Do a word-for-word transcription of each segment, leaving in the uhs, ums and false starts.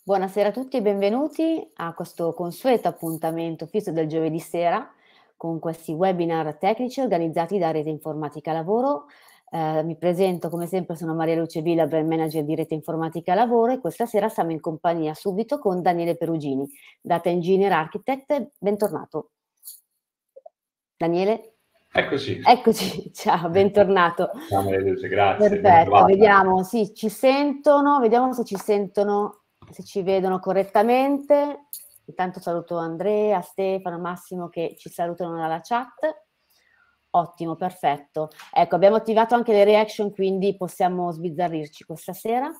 Buonasera a tutti e benvenuti a questo consueto appuntamento fisso del giovedì sera con questi webinar tecnici organizzati da Rete Informatica Lavoro. Eh, mi presento, come sempre, sono Maria Luce Villa, Brand Manager di Rete Informatica Lavoro, e questa sera siamo in compagnia subito con Daniele Perugini, Data Engineer Architect. Bentornato. Daniele? Eccoci. Eccoci, ciao, bentornato. Ciao Maria Luce, grazie. Perfetto, vediamo, sì, ci sentono, vediamo se ci sentono, se ci vedono correttamente. Intanto saluto Andrea, Stefano, Massimo che ci salutano dalla chat. Ottimo, perfetto. Ecco, abbiamo attivato anche le reaction, quindi possiamo sbizzarrirci questa sera.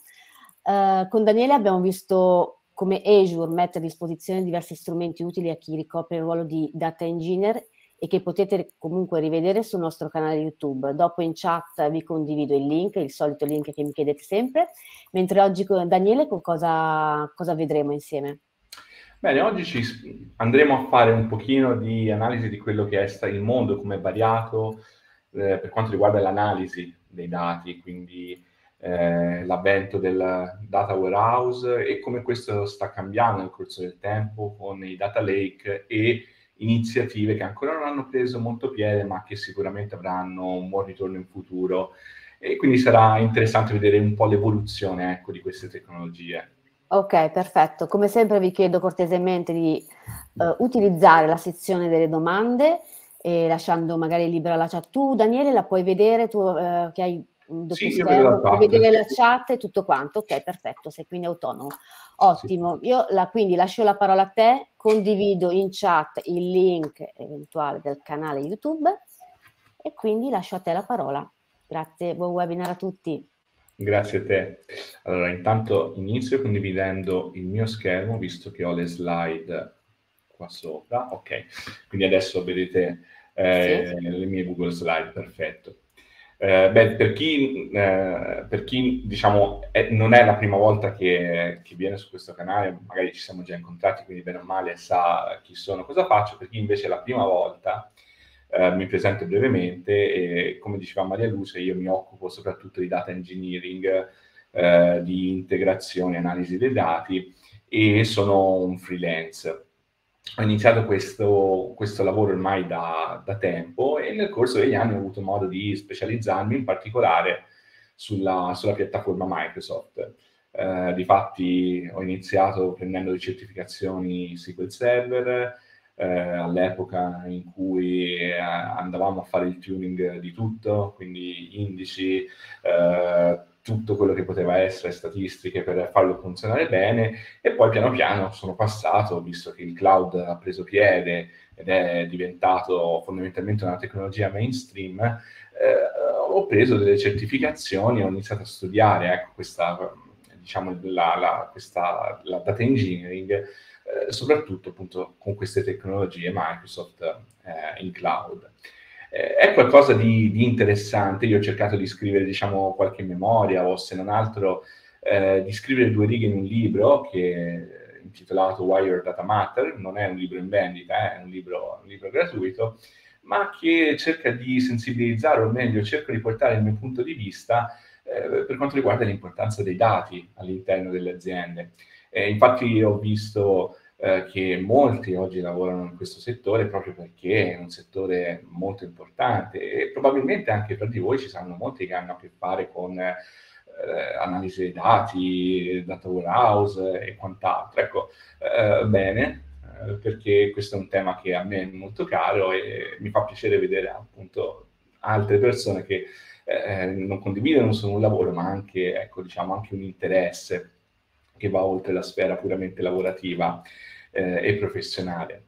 Uh, con Daniele abbiamo visto come Azure mette a disposizione diversi strumenti utili a chi ricopre il ruolo di Data Engineer e che potete comunque rivedere sul nostro canale YouTube. Dopo in chat vi condivido il link, il solito link che mi chiedete sempre, mentre oggi con Daniele con cosa, cosa vedremo insieme? Bene, oggi ci andremo a fare un pochino di analisi di quello che è il mondo, come è variato eh, per quanto riguarda l'analisi dei dati, quindi eh, l'avvento del data warehouse e come questo sta cambiando nel corso del tempo con i data lake e iniziative che ancora non hanno preso molto piede, ma che sicuramente avranno un buon ritorno in futuro. E quindi sarà interessante vedere un po' l'evoluzione, ecco, di queste tecnologie. Ok, perfetto. Come sempre vi chiedo cortesemente di uh, utilizzare la sezione delle domande, e lasciando magari libera la chat. Tu, Daniele, la puoi vedere, tu uh, che hai un doppio Sì, schermo, puoi vedere la chat e tutto quanto. Ok, perfetto, sei quindi autonomo. Ottimo. Io la, quindi lascio la parola a te, condivido in chat il link eventuale del canale YouTube e quindi lascio a te la parola. Grazie, buon webinar a tutti. Grazie a te. Allora, intanto inizio condividendo il mio schermo, visto che ho le slide qua sopra. Ok, quindi adesso vedete eh, sì. le mie Google Slide, perfetto. Eh, beh, per chi, eh, per chi diciamo, è, non è la prima volta che, che viene su questo canale, magari ci siamo già incontrati, quindi bene o male sa chi sono, cosa faccio. Per chi invece è la prima volta, eh, mi presento brevemente e, come diceva Maria Luce, io mi occupo soprattutto di data engineering, eh, di integrazione e analisi dei dati, e sono un freelance. Ho iniziato questo, questo lavoro ormai da, da tempo e nel corso degli anni ho avuto modo di specializzarmi in particolare sulla, sulla piattaforma Microsoft. Eh, difatti ho iniziato prendendo le certificazioni S Q L Server, eh, all'epoca in cui eh, andavamo a fare il tuning di tutto, quindi indici, eh, tutto quello che poteva essere statistiche per farlo funzionare bene, e poi piano piano sono passato, visto che il cloud ha preso piede ed è diventato fondamentalmente una tecnologia mainstream, eh, ho preso delle certificazioni, ho iniziato a studiare ecco, questa, diciamo, la, la, questa, la data engineering, eh, soprattutto appunto con queste tecnologie Microsoft eh, in cloud. Eh, è qualcosa di, di interessante. Io ho cercato di scrivere, diciamo, qualche memoria, o se non altro eh, di scrivere due righe in un libro che è intitolato Why Your Data Matter. Non è un libro in vendita, è un libro, un libro gratuito, ma che cerca di sensibilizzare, o meglio, cerca di portare il mio punto di vista eh, per quanto riguarda l'importanza dei dati all'interno delle aziende. Eh, infatti ho visto eh, che molti oggi lavorano in questo settore proprio perché è un settore molto importante, e probabilmente anche per di voi ci saranno molti che hanno a che fare con eh, analisi dei dati, data warehouse e quant'altro. Ecco, eh, bene, eh, perché questo è un tema che a me è molto caro e mi fa piacere vedere appunto altre persone che eh, non condividono solo un lavoro, ma anche, ecco, diciamo, anche un interesse che va oltre la sfera puramente lavorativa eh, e professionale.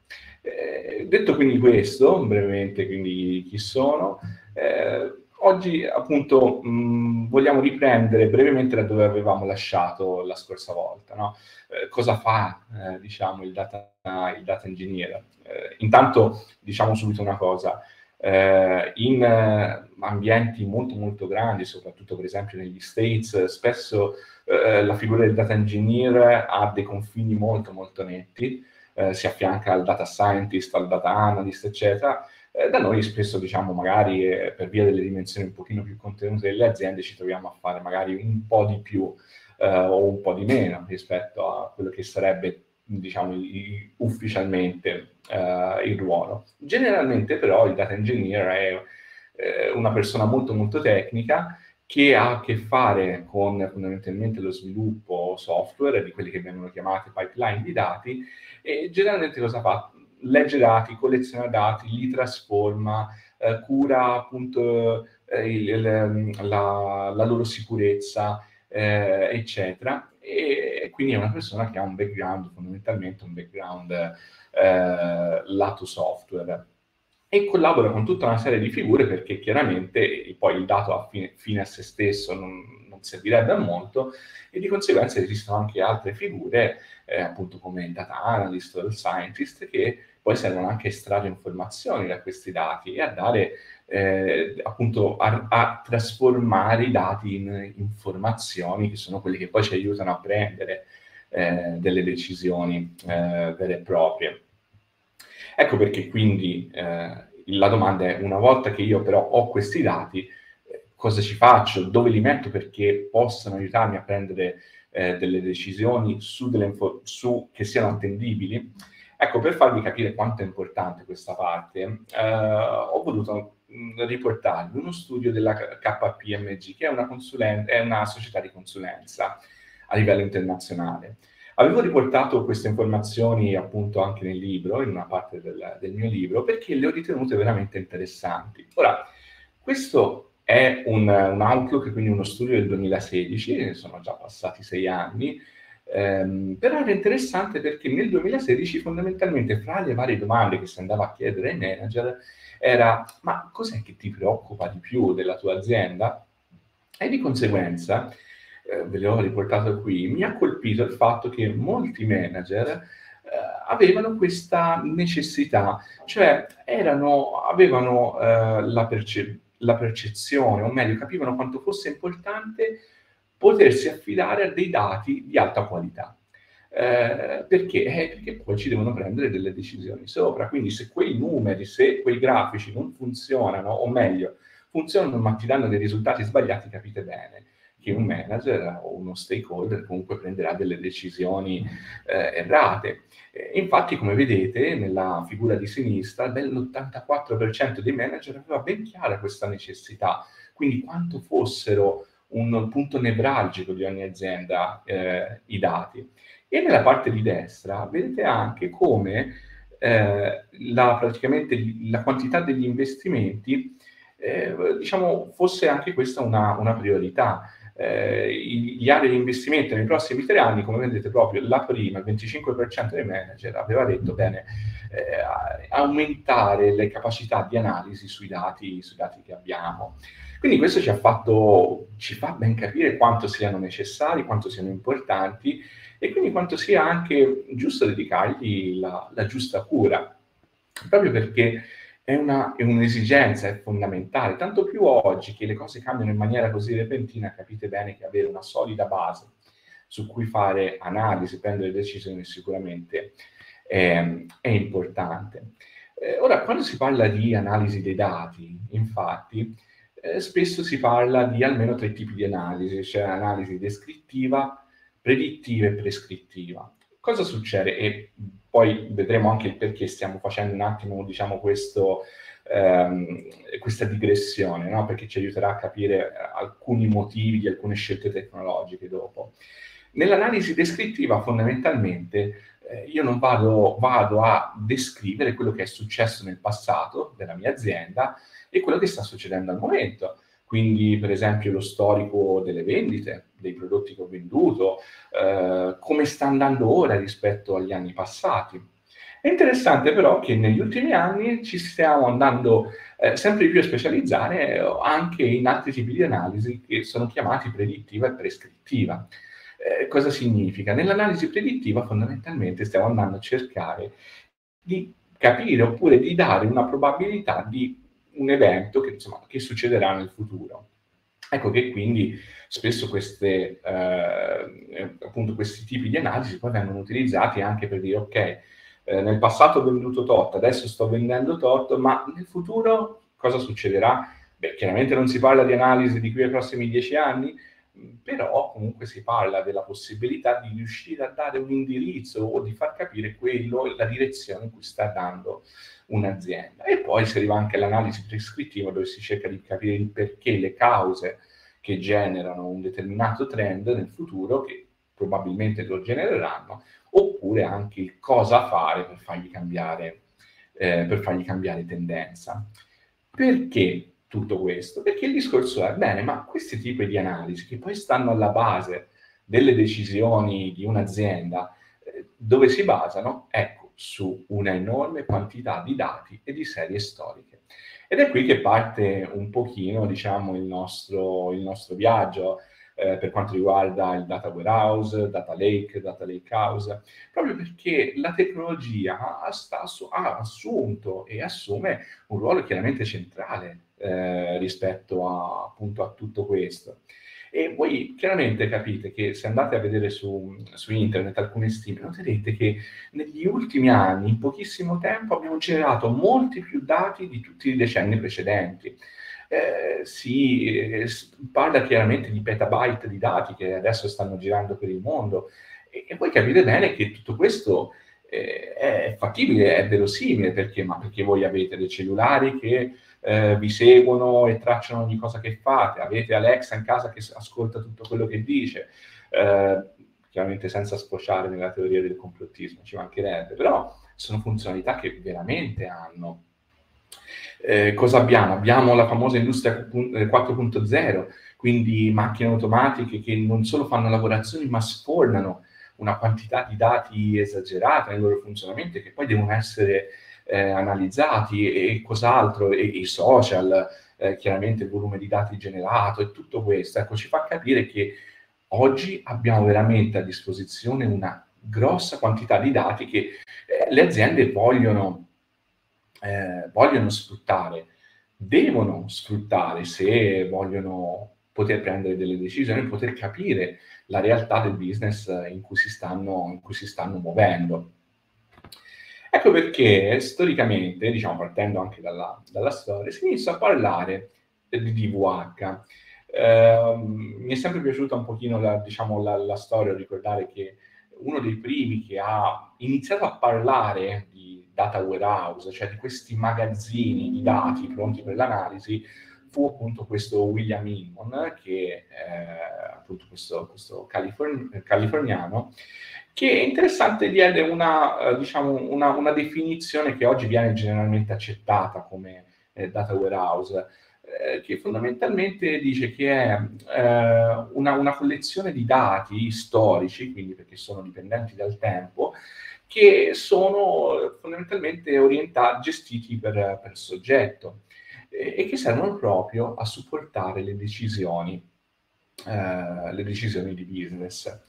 Eh, detto quindi questo, brevemente quindi chi sono, eh, oggi appunto mh, vogliamo riprendere brevemente da dove avevamo lasciato la scorsa volta, no? Eh, cosa fa eh, diciamo il data, il data engineer? Eh, intanto diciamo subito una cosa. Eh, in eh, ambienti molto molto grandi, soprattutto per esempio negli States, spesso eh, la figura del data engineer ha dei confini molto molto netti, eh, si affianca al data scientist, al data analyst, eccetera. Eh, da noi spesso, diciamo, magari eh, per via delle dimensioni un pochino più contenute delle aziende, ci troviamo a fare magari un po' di più eh, o un po' di meno rispetto a quello che sarebbe, diciamo, ufficialmente eh, il ruolo. Generalmente però il data engineer è eh, una persona molto molto tecnica che ha a che fare con fondamentalmente lo sviluppo software di quelli che vengono chiamati pipeline di dati, e generalmente cosa fa? Legge dati, colleziona dati, li trasforma, eh, cura appunto eh, il, il, la, la loro sicurezza, eh, eccetera. E quindi è una persona che ha un background, fondamentalmente un background eh, lato software, e collabora con tutta una serie di figure, perché chiaramente poi il dato a fine, fine a se stesso non, non servirebbe a molto, e di conseguenza esistono anche altre figure, eh, appunto come il data analyst o il scientist, che poi servono anche a estrarre informazioni da questi dati e a dare, eh, appunto, a, a trasformare i dati in informazioni, che sono quelli che poi ci aiutano a prendere eh, delle decisioni eh, vere e proprie. Ecco perché quindi eh, la domanda è: una volta che io però ho questi dati, eh, cosa ci faccio? Dove li metto perché possano aiutarmi a prendere eh, delle decisioni su delle su, che siano attendibili? Ecco, per farvi capire quanto è importante questa parte, eh, ho voluto mh, riportarvi uno studio della K P M G, che è una, è una società di consulenza a livello internazionale. Avevo riportato queste informazioni appunto anche nel libro, in una parte del, del mio libro, perché le ho ritenute veramente interessanti. Ora, questo è un, un Outlook, quindi uno studio del duemilasedici, sono già passati sei anni, ehm, però era interessante perché nel duemilasedici fondamentalmente fra le varie domande che si andava a chiedere ai manager era: ma cos'è che ti preoccupa di più della tua azienda? E di conseguenza, eh, ve l'ho riportato qui, mi ha colpito il fatto che molti manager eh, avevano questa necessità, cioè erano, avevano eh, la, perce- la percezione, o meglio, capivano quanto fosse importante potersi affidare a dei dati di alta qualità. Eh, perché? Eh, perché poi ci devono prendere delle decisioni sopra. Quindi se quei numeri, se quei grafici non funzionano, o meglio, funzionano ma ti danno dei risultati sbagliati, capite bene che un manager o uno stakeholder comunque prenderà delle decisioni eh, errate. Eh, infatti, come vedete, nella figura di sinistra, l'ottantaquattro per cento dei manager aveva ben chiara questa necessità, quindi quanto fossero un punto nevralgico di ogni azienda eh, i dati. E nella parte di destra vedete anche come eh, la, praticamente la quantità degli investimenti eh, diciamo fosse anche questa una, una priorità. Eh, gli aree di investimento nei prossimi tre anni, come vedete, proprio la prima, il venticinque per cento dei manager aveva detto: bene, eh, aumentare le capacità di analisi sui dati, sui dati che abbiamo. Quindi questo ci ha fatto, ci fa ben capire quanto siano necessari, quanto siano importanti, e quindi quanto sia anche giusto dedicargli la, la giusta cura, proprio perché è, una, è un'esigenza, è fondamentale, tanto più oggi che le cose cambiano in maniera così repentina. Capite bene che avere una solida base su cui fare analisi, prendere decisioni sicuramente è, è importante. Eh, ora, quando si parla di analisi dei dati, infatti, eh, spesso si parla di almeno tre tipi di analisi, cioè analisi descrittiva, predittiva e prescrittiva. Cosa succede? E poi vedremo anche il perché stiamo facendo un attimo, diciamo, questo, ehm, questa digressione, no? Perché ci aiuterà a capire alcuni motivi di alcune scelte tecnologiche dopo. Nell'analisi descrittiva, fondamentalmente, eh, io non vado, vado a descrivere quello che è successo nel passato della mia azienda e quello che sta succedendo al momento. Quindi, per esempio, lo storico delle vendite, dei prodotti che ho venduto, eh, come sta andando ora rispetto agli anni passati. È interessante però che negli ultimi anni ci stiamo andando eh, sempre di più a specializzare eh, anche in altri tipi di analisi che sono chiamati predittiva e prescrittiva. Eh, cosa significa? Nell'analisi predittiva fondamentalmente stiamo andando a cercare di capire oppure di dare una probabilità di un evento che, insomma, che succederà nel futuro. Ecco che quindi spesso queste, eh, appunto questi tipi di analisi poi vengono utilizzati anche per dire: ok, eh, nel passato ho venduto tot, adesso sto vendendo tot, ma nel futuro cosa succederà? Beh, chiaramente non si parla di analisi di qui ai prossimi dieci anni, però comunque si parla della possibilità di riuscire a dare un indirizzo o di far capire quello, la direzione in cui sta dando un'azienda. E poi si arriva anche all'analisi prescrittiva, dove si cerca di capire il perché, le cause che generano un determinato trend nel futuro, che probabilmente lo genereranno, oppure anche il cosa fare per fargli cambiare, eh, per fargli cambiare tendenza. Perché tutto questo? Perché il discorso è, bene, ma questi tipi di analisi che poi stanno alla base delle decisioni di un'azienda, eh, dove si basano? Ecco, su una enorme quantità di dati e di serie storiche. Ed è qui che parte un pochino, diciamo, il nostro, il nostro viaggio eh, per quanto riguarda il data warehouse, data lake, data lake house, proprio perché la tecnologia ha, sta, ha assunto e assume un ruolo chiaramente centrale eh, rispetto a, appunto, a tutto questo. E voi chiaramente capite che se andate a vedere su, su internet alcune stime, noterete che negli ultimi anni, in pochissimo tempo, abbiamo generato molti più dati di tutti i decenni precedenti. Eh, si eh, parla chiaramente di petabyte di dati che adesso stanno girando per il mondo, e, e voi capite bene che tutto questo eh, è fattibile, è verosimile, perché? Ma perché voi avete dei cellulari che eh, vi seguono e tracciano ogni cosa che fate, avete Alexa in casa che ascolta tutto quello che dice, eh, chiaramente senza sfociare nella teoria del complottismo, ci mancherebbe, però sono funzionalità che veramente hanno. Eh, cosa abbiamo? Abbiamo la famosa industria quattro punto zero, quindi macchine automatiche che non solo fanno lavorazioni, ma sfornano una quantità di dati esagerata nel loro funzionamento, che poi devono essere eh, analizzati, e, e cos'altro, e, e i social, eh, chiaramente il volume di dati generato e tutto questo. Ecco, ci fa capire che oggi abbiamo veramente a disposizione una grossa quantità di dati che eh, le aziende vogliono Eh, vogliono sfruttare, devono sfruttare se vogliono poter prendere delle decisioni, poter capire la realtà del business in cui si stanno, in cui si stanno muovendo. Ecco perché storicamente, diciamo partendo anche dalla, dalla storia, si inizia a parlare di D V H. Eh, mi è sempre piaciuta un pochino la, diciamo, la, la storia, ricordare che uno dei primi che ha iniziato a parlare di data warehouse, cioè di questi magazzini di dati pronti per l'analisi, fu appunto questo William Inman, che è appunto questo, questo californ- californiano, che è interessante, diede una, diciamo, una, una definizione che oggi viene generalmente accettata come eh, data warehouse, eh, che fondamentalmente dice che è eh, una, una collezione di dati storici, quindi perché sono dipendenti dal tempo, che sono fondamentalmente orientati, gestiti per, per soggetto, e, e che servono proprio a supportare le decisioni, eh, le decisioni di business.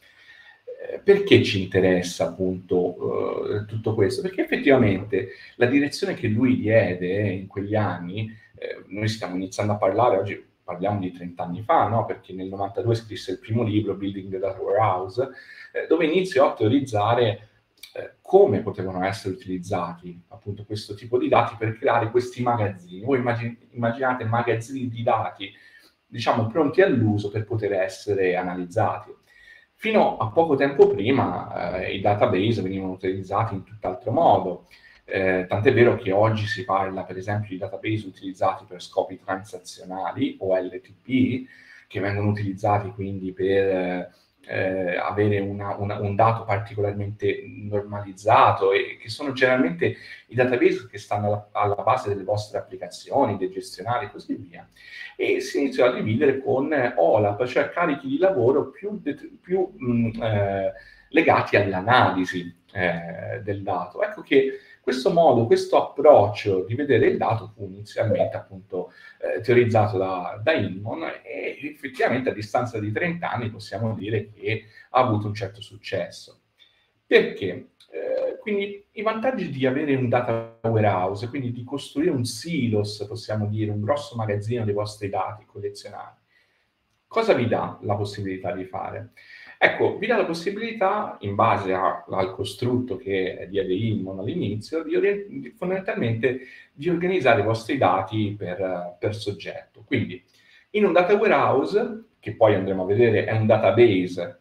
Perché ci interessa appunto eh, tutto questo? Perché effettivamente la direzione che lui diede in quegli anni, eh, noi stiamo iniziando a parlare, oggi parliamo di trenta anni fa, no? Perché nel novantadue scrisse il primo libro, Building the Data Warehouse, eh, dove iniziò a teorizzare eh, come potevano essere utilizzati appunto questo tipo di dati per creare questi magazzini. Voi immagin- immaginate magazzini di dati, diciamo, pronti all'uso per poter essere analizzati. Fino a poco tempo prima eh, i database venivano utilizzati in tutt'altro modo, eh, tant'è vero che oggi si parla per esempio di database utilizzati per scopi transazionali o L T P, che vengono utilizzati quindi per eh, avere una, una, un dato particolarmente normalizzato, e che sono generalmente i database che stanno alla, alla base delle vostre applicazioni, dei gestionali e così via. E si iniziò a dividere con O L A P, cioè carichi di lavoro più, più mh, eh, legati all'analisi eh, del dato. Ecco che questo modo, questo approccio di vedere il dato fu inizialmente appunto eh, teorizzato da, da Inman, e effettivamente a distanza di trenta anni possiamo dire che ha avuto un certo successo. Perché? Eh, quindi i vantaggi di avere un data warehouse, quindi di costruire un silos, possiamo dire, un grosso magazzino dei vostri dati collezionati, cosa vi dà la possibilità di fare? Ecco, vi dà la possibilità, in base a, al costrutto che diede Inman all'inizio, di orient- fondamentalmente di organizzare i vostri dati per, per soggetto. Quindi, in un data warehouse che poi andremo a vedere è un database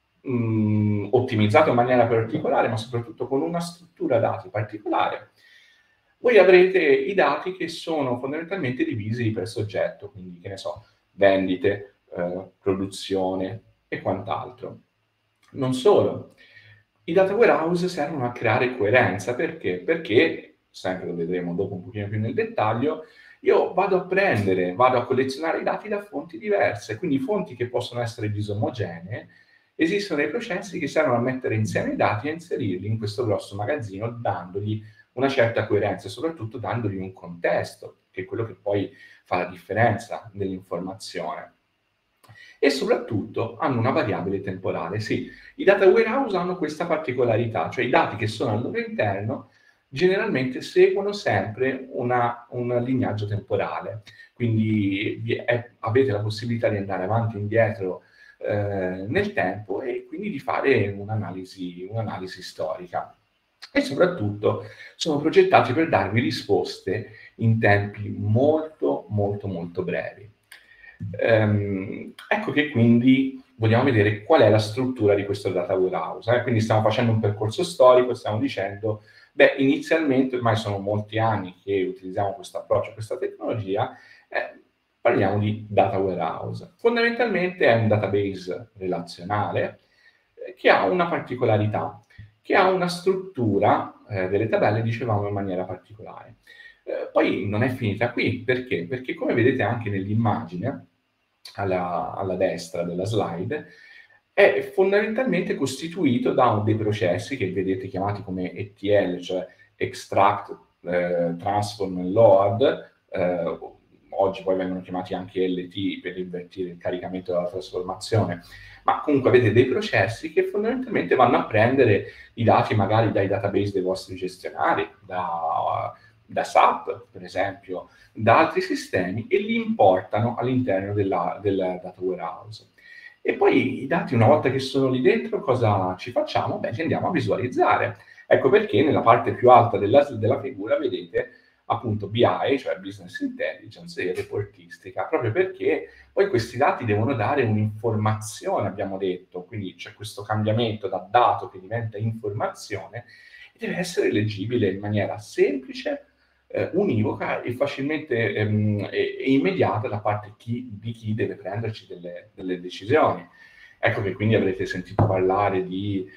mh, ottimizzato in maniera particolare, ma soprattutto con una struttura dati particolare, voi avrete i dati che sono fondamentalmente divisi per soggetto, quindi che ne so, vendite, eh, produzione e quant'altro. Non solo, i data warehouse servono a creare coerenza, perché? Perché, sempre lo vedremo dopo un pochino più nel dettaglio, io vado a prendere, vado a collezionare i dati da fonti diverse, quindi fonti che possono essere disomogenee. Esistono dei processi che servono a mettere insieme i dati e inserirli in questo grosso magazzino, dandogli una certa coerenza e soprattutto dandogli un contesto, che è quello che poi fa la differenza nell'informazione. E soprattutto hanno una variabile temporale. Sì, i data warehouse hanno questa particolarità, cioè i dati che sono al loro interno generalmente seguono sempre una, un lignaggio temporale, quindi vi è, avete la possibilità di andare avanti e indietro eh, nel tempo e quindi di fare un'analisi, un'analisi storica. E soprattutto sono progettati per darvi risposte in tempi molto, molto, molto brevi. Ehm, ecco che quindi vogliamo vedere qual è la struttura di questo data warehouse. Eh? Quindi stiamo facendo un percorso storico, stiamo dicendo, beh, inizialmente, ormai sono molti anni che utilizziamo questo approccio, questa tecnologia, eh, parliamo di data warehouse. Fondamentalmente è un database relazionale eh, che ha una particolarità, che ha una struttura eh, delle tabelle, dicevamo, in maniera particolare. Eh, poi non è finita qui, perché? Perché come vedete anche nell'immagine, alla, alla destra della slide, è fondamentalmente costituito da dei processi che vedete chiamati come E T L, cioè Extract, eh, Transform e Load, eh, oggi poi vengono chiamati anche L T per invertire il caricamento della trasformazione, ma comunque avete dei processi che fondamentalmente vanno a prendere i dati magari dai database dei vostri gestionari, da, da S A P per esempio, da altri sistemi e li importano all'interno della, del data warehouse. E poi i dati, una volta che sono lì dentro, cosa ci facciamo? Beh, li andiamo a visualizzare. Ecco perché nella parte più alta della, della figura vedete appunto B I, cioè Business Intelligence e reportistica, proprio perché poi questi dati devono dare un'informazione, abbiamo detto, quindi c'è questo cambiamento da dato che diventa informazione e deve essere leggibile in maniera semplice, eh, univoca e facilmente ehm, e, e immediata da parte chi, di chi deve prenderci delle, delle decisioni. Ecco che quindi avrete sentito parlare di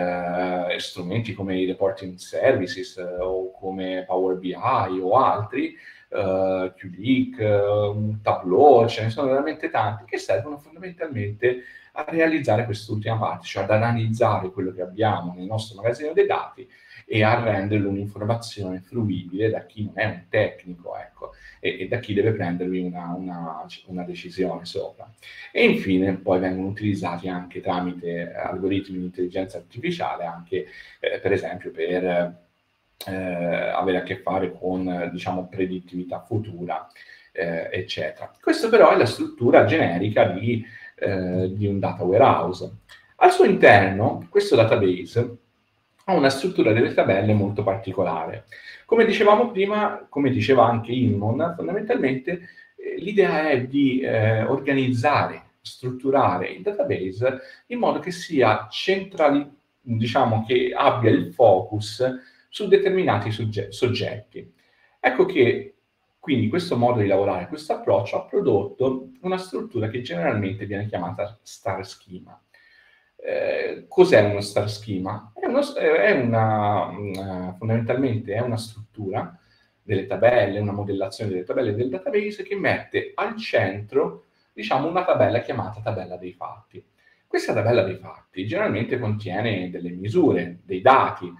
eh, strumenti come i reporting services eh, o come Power B I o altri, eh, Q D I C, eh, Tableau, ce ne sono veramente tanti che servono fondamentalmente a realizzare quest'ultima parte, cioè ad analizzare quello che abbiamo nel nostro magazzino dei dati e a renderlo un'informazione fruibile da chi non è un tecnico, ecco, e, e da chi deve prendervi una, una, una decisione sopra. E infine poi vengono utilizzati anche tramite algoritmi di intelligenza artificiale, anche eh, per esempio per eh, avere a che fare con, diciamo, predittività futura, eh, eccetera. Questa però è la struttura generica di, eh, di un data warehouse. Al suo interno, questo database ha una struttura delle tabelle molto particolare. Come dicevamo prima, come diceva anche Inmon, fondamentalmente eh, l'idea è di eh, organizzare, strutturare il database in modo che sia centrale, diciamo che abbia il focus su determinati sogge- soggetti. Ecco che quindi questo modo di lavorare, questo approccio ha prodotto una struttura che generalmente viene chiamata star schema. Eh, cos'è uno star schema? È, uno, è una, una, fondamentalmente è una struttura delle tabelle, una modellazione delle tabelle del database che mette al centro, diciamo, una tabella chiamata tabella dei fatti. Questa tabella dei fatti generalmente contiene delle misure, dei dati,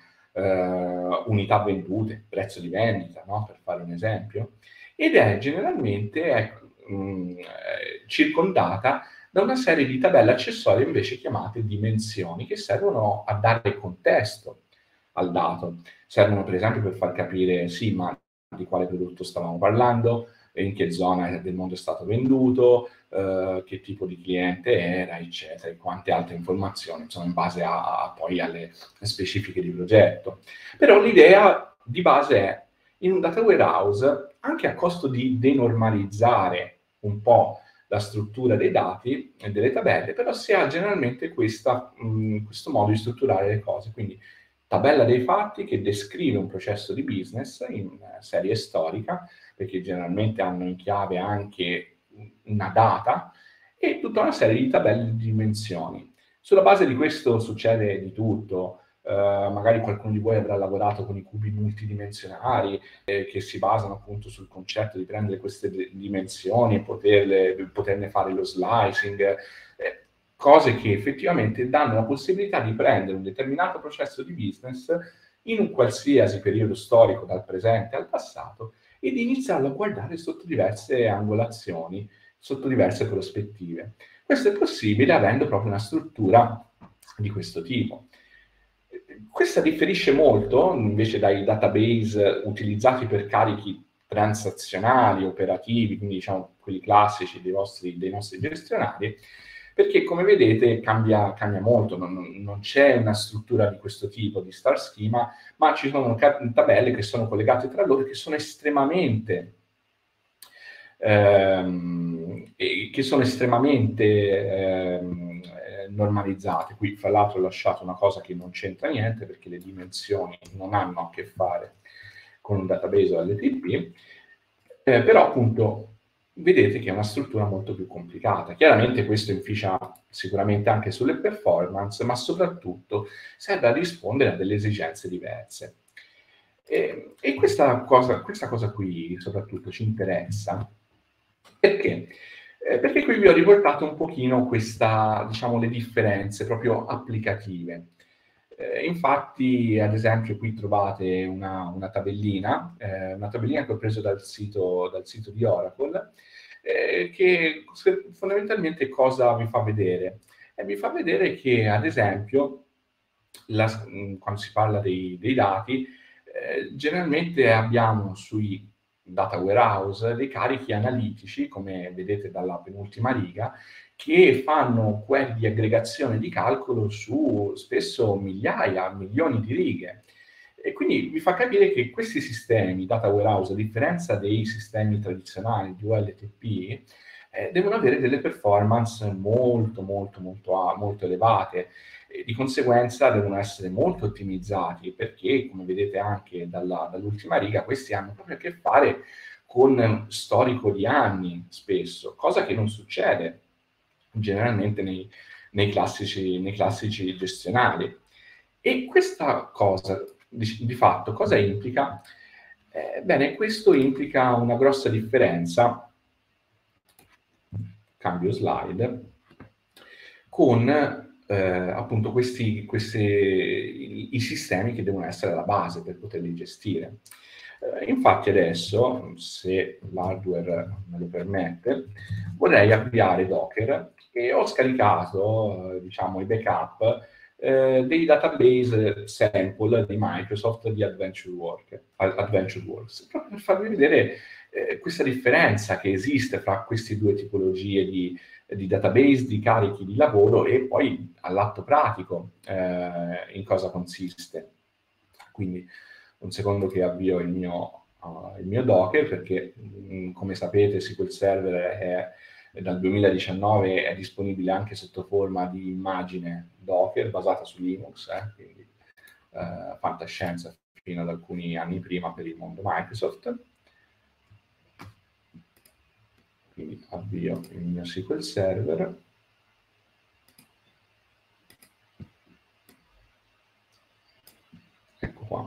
eh, unità vendute, prezzo di vendita, no? Per fare un esempio, ed è generalmente è, mh, circondata da una serie di tabelle accessorie invece chiamate dimensioni, che servono a dare contesto al dato. Servono per esempio per far capire, sì, ma di quale prodotto stavamo parlando, in che zona del mondo è stato venduto, eh, che tipo di cliente era, eccetera, e quante altre informazioni, insomma, in base a, a poi alle specifiche di progetto. Però l'idea di base è, in un data warehouse, anche a costo di denormalizzare un po' la struttura dei dati e delle tabelle, però si ha generalmente questa, mh, questo modo di strutturare le cose. Quindi tabella dei fatti che descrive un processo di business in serie storica, perché generalmente hanno in chiave anche una data, e tutta una serie di tabelle di dimensioni. Sulla base di questo succede di tutto. Uh, magari qualcuno di voi avrà lavorato con i cubi multidimensionali eh, che si basano appunto sul concetto di prendere queste dimensioni e poterle, poterne fare lo slicing, eh, cose che effettivamente danno la possibilità di prendere un determinato processo di business in un qualsiasi periodo storico, dal presente al passato, e di iniziarlo a guardare sotto diverse angolazioni, sotto diverse prospettive. Questo è possibile avendo proprio una struttura di questo tipo. Questa differisce molto invece dai database utilizzati per carichi transazionali, operativi, quindi diciamo quelli classici dei, vostri, dei nostri gestionali, perché come vedete cambia, cambia molto, non, non c'è una struttura di questo tipo di star schema, ma ci sono tabelle che sono collegate tra loro, che sono estremamente ehm, che sono estremamente ehm, normalizzate. Qui fra l'altro ho lasciato una cosa che non c'entra niente, perché le dimensioni non hanno a che fare con un database o L T P, eh, però appunto vedete che è una struttura molto più complicata. Chiaramente questo inficia sicuramente anche sulle performance, ma soprattutto serve a rispondere a delle esigenze diverse. E, e questa, cosa, questa cosa qui soprattutto ci interessa perché? Eh, perché qui vi ho riportato un pochino questa, diciamo, le differenze proprio applicative. Eh, infatti, ad esempio, qui trovate una, una tabellina, eh, una tabellina che ho preso dal sito, dal sito di Oracle, eh, che fondamentalmente cosa vi fa vedere? Eh, vi fa vedere che, ad esempio, la, quando si parla dei, dei dati, eh, generalmente abbiamo sui data warehouse dei carichi analitici, come vedete dalla penultima riga, che fanno query di aggregazione di calcolo su spesso migliaia, milioni di righe. E quindi vi fa capire che questi sistemi data warehouse, a differenza dei sistemi tradizionali di O L T P, eh, devono avere delle performance molto, molto, molto, molto elevate. E di conseguenza devono essere molto ottimizzati, perché, come vedete anche dalla, dall'ultima riga, questi hanno proprio a che fare con storico di anni, spesso, cosa che non succede generalmente nei, nei, classici, nei classici gestionali. E questa cosa, di, di fatto, cosa implica? Eh, bene, questo implica una grossa differenza, cambio slide, con eh, appunto questi, questi i, i sistemi che devono essere la base per poterli gestire. Eh, infatti adesso, se l'hardware me lo permette, vorrei avviare Docker e ho scaricato, eh, diciamo, i backup eh, dei database sample di Microsoft di AdventureWorks, AdventureWorks, proprio per farvi vedere eh, questa differenza che esiste fra queste due tipologie di, di database, di carichi di lavoro, e poi all'atto pratico eh, in cosa consiste. Quindi un secondo che avvio il mio, uh, il mio Docker, perché mh, come sapete S Q L Server è, è dal duemiladiciannove è disponibile anche sotto forma di immagine Docker basata su Linux, eh, quindi uh, fantascienza fino ad alcuni anni prima per il mondo Microsoft. Quindi avvio il mio S Q L Server. Ecco qua.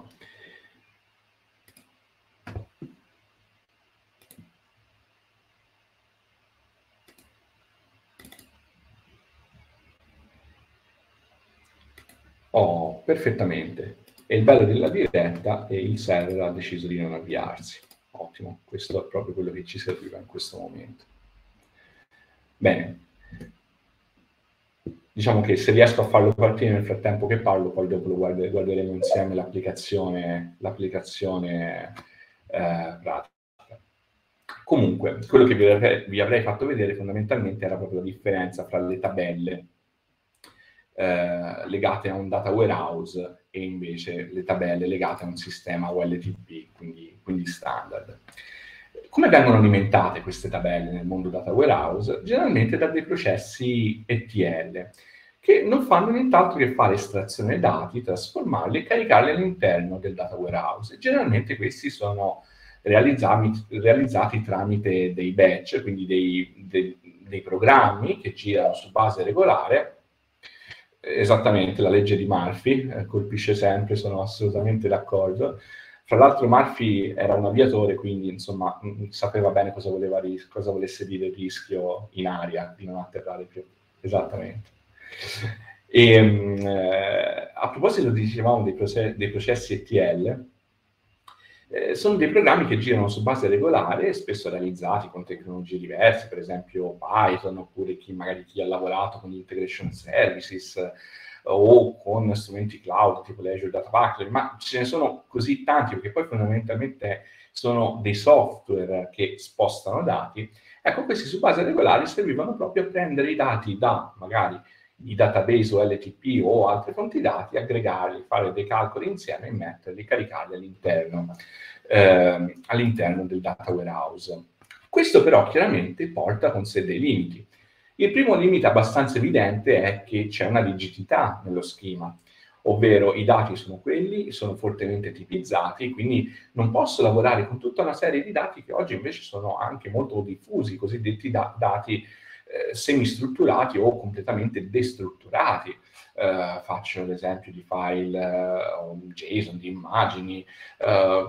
Oh, perfettamente. E il bello della diretta è il server ha deciso di non avviarsi. Ottimo, questo è proprio quello che ci serviva in questo momento. Bene. Diciamo che se riesco a farlo partire nel frattempo che parlo, poi dopo lo guarde, guarderemo insieme l'applicazione l'applicazione eh, pratica. Comunque, quello che vi avrei, vi avrei fatto vedere fondamentalmente era proprio la differenza fra le tabelle eh, legate a un data warehouse e invece le tabelle legate a un sistema O L T P, quindi, quindi standard. Come vengono alimentate queste tabelle nel mondo data warehouse? Generalmente da dei processi E T L, che non fanno nient'altro che fare estrazione dati, trasformarli e caricarli all'interno del data warehouse. Generalmente questi sono realizzati, realizzati tramite dei batch, quindi dei, dei, dei programmi che girano su base regolare. Esattamente, la legge di Murphy eh, colpisce sempre, sono assolutamente d'accordo. Fra l'altro Murphy era un aviatore, quindi insomma mh, sapeva bene cosa, voleva, cosa volesse dire rischio in aria, di non atterrare più. Esattamente. E, mh, eh, a proposito, dicevamo, dei, proce dei processi E T L, eh, sono dei programmi che girano su base regolare, spesso realizzati con tecnologie diverse, per esempio Python, oppure chi, magari chi ha lavorato con integration services, eh, o con strumenti cloud tipo l'Azure Data Factory, ma ce ne sono così tanti, perché poi fondamentalmente sono dei software che spostano dati. Ecco, questi su base regolare servivano proprio a prendere i dati da magari i database o L T P o altre fonti dati, aggregarli, fare dei calcoli insieme e metterli, caricarli all'interno eh, all'interno del data warehouse. Questo però chiaramente porta con sé dei limiti. Il primo limite abbastanza evidente è che c'è una rigidità nello schema, ovvero i dati sono quelli, sono fortemente tipizzati, quindi non posso lavorare con tutta una serie di dati che oggi invece sono anche molto diffusi, i cosiddetti da dati eh, semistrutturati o completamente destrutturati. Eh, faccio l'esempio di file eh, JSON, di immagini, eh,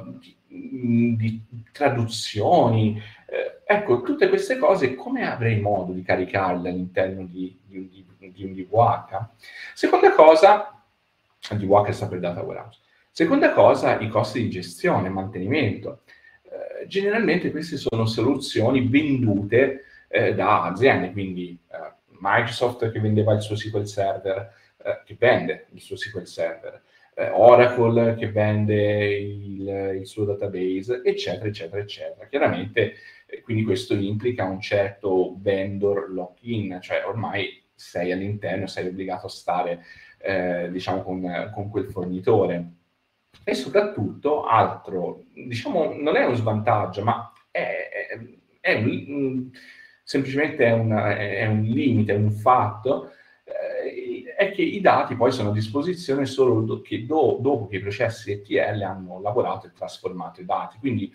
di, di traduzioni. Eh, ecco, tutte queste cose come avrei modo di caricarle all'interno di, di, di, di un D W H? Seconda cosa, D W H sta per Data Warehouse. Seconda cosa, i costi di gestione, mantenimento. Eh, generalmente queste sono soluzioni vendute eh, da aziende, quindi eh, Microsoft che vendeva il suo S Q L Server, eh, che vende il suo S Q L Server, eh, Oracle che vende il, il suo database, eccetera, eccetera, eccetera. Chiaramente, eh, quindi questo implica un certo vendor lock-in, cioè ormai sei all'interno, sei obbligato a stare, eh, diciamo, con, con quel fornitore. E soprattutto, altro, diciamo, non è uno svantaggio, ma è, è, è un, semplicemente è, una, è un limite, è un fatto, eh, è che i dati poi sono a disposizione solo do, che do, dopo che i processi E T L hanno lavorato e trasformato i dati. Quindi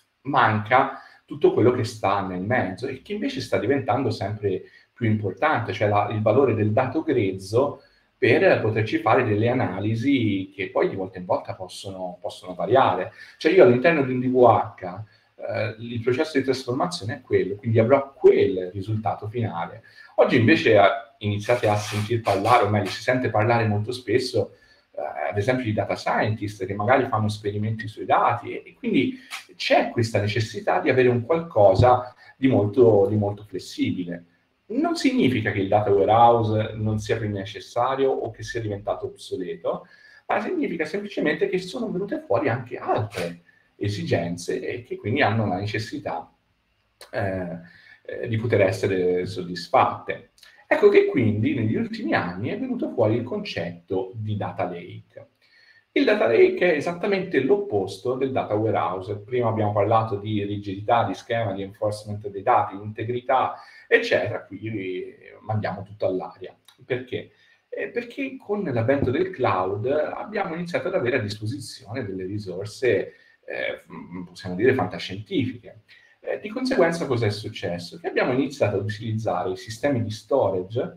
manca tutto quello che sta nel mezzo e che invece sta diventando sempre più importante, cioè la, il valore del dato grezzo per poterci fare delle analisi che poi di volta in volta possono, possono variare. Cioè io all'interno di un D W H eh, il processo di trasformazione è quello, quindi avrò quel risultato finale. Oggi invece eh, iniziate a sentir parlare, o meglio si sente parlare molto spesso, eh, ad esempio di data scientist che magari fanno esperimenti sui dati e, e quindi c'è questa necessità di avere un qualcosa di molto, di molto flessibile. Non significa che il data warehouse non sia più necessario o che sia diventato obsoleto, ma significa semplicemente che sono venute fuori anche altre esigenze e che quindi hanno la necessità eh, eh, di poter essere soddisfatte. Ecco che quindi negli ultimi anni è venuto fuori il concetto di data lake. Il data lake è esattamente l'opposto del data warehouse. Prima abbiamo parlato di rigidità, di schema, di enforcement dei dati, di integrità, eccetera. Qui mandiamo tutto all'aria. Perché? Eh, perché con l'avvento del cloud abbiamo iniziato ad avere a disposizione delle risorse, eh, possiamo dire, fantascientifiche. Eh, di conseguenza cosa è successo? Che abbiamo iniziato ad utilizzare i sistemi di storage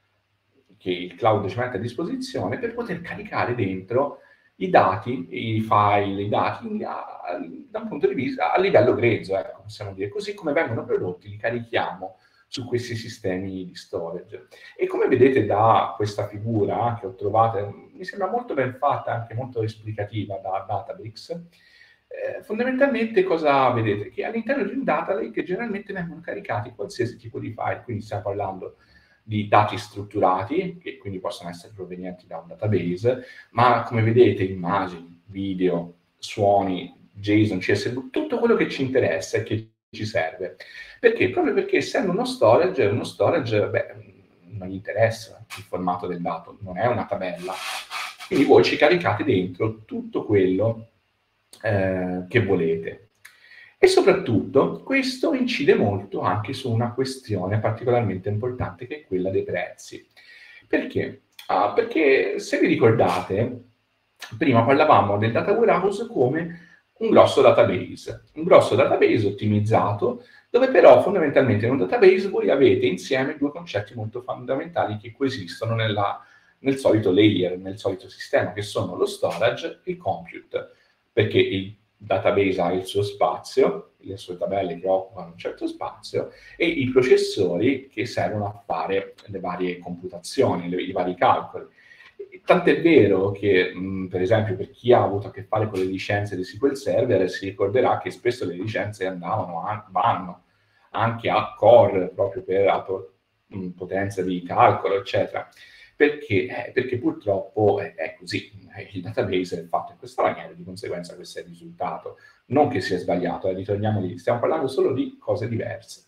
che il cloud ci mette a disposizione per poter caricare dentro i dati, i file, i dati a, a, da un punto di vista a livello grezzo, ecco, possiamo dire, così come vengono prodotti li carichiamo su questi sistemi di storage. E come vedete da questa figura che ho trovato, mi sembra molto ben fatta, anche molto esplicativa da Databricks, eh, fondamentalmente cosa vedete? Che all'interno di un data lake generalmente vengono caricati qualsiasi tipo di file, quindi stiamo parlando di dati strutturati, che quindi possono essere provenienti da un database, ma come vedete immagini, video, suoni, JSON, C S V, tutto quello che ci interessa e che ci serve. Perché? Proprio perché essendo uno storage, uno storage, beh, non gli interessa il formato del dato, non è una tabella. Quindi voi ci caricate dentro tutto quello eh, che volete. E soprattutto questo incide molto anche su una questione particolarmente importante che è quella dei prezzi. Perché? Ah, perché se vi ricordate, prima parlavamo del data warehouse come un grosso database, un grosso database ottimizzato, dove però fondamentalmente in un database voi avete insieme due concetti molto fondamentali che coesistono nella, nel solito layer, nel solito sistema, che sono lo storage e il compute, perché il database ha il suo spazio, le sue tabelle che occupano un certo spazio, e i processori che servono a fare le varie computazioni, le, i vari calcoli. Tant'è vero che, mh, per esempio, per chi ha avuto a che fare con le licenze di S Q L Server, si ricorderà che spesso le licenze andavano a, vanno anche a core, proprio per la mh, potenza di calcolo, eccetera. Perché? Eh, perché purtroppo è, è così, il database è fatto in questa maniera, di conseguenza questo è il risultato. Non che sia sbagliato, eh, ritorniamo lì, stiamo parlando solo di cose diverse.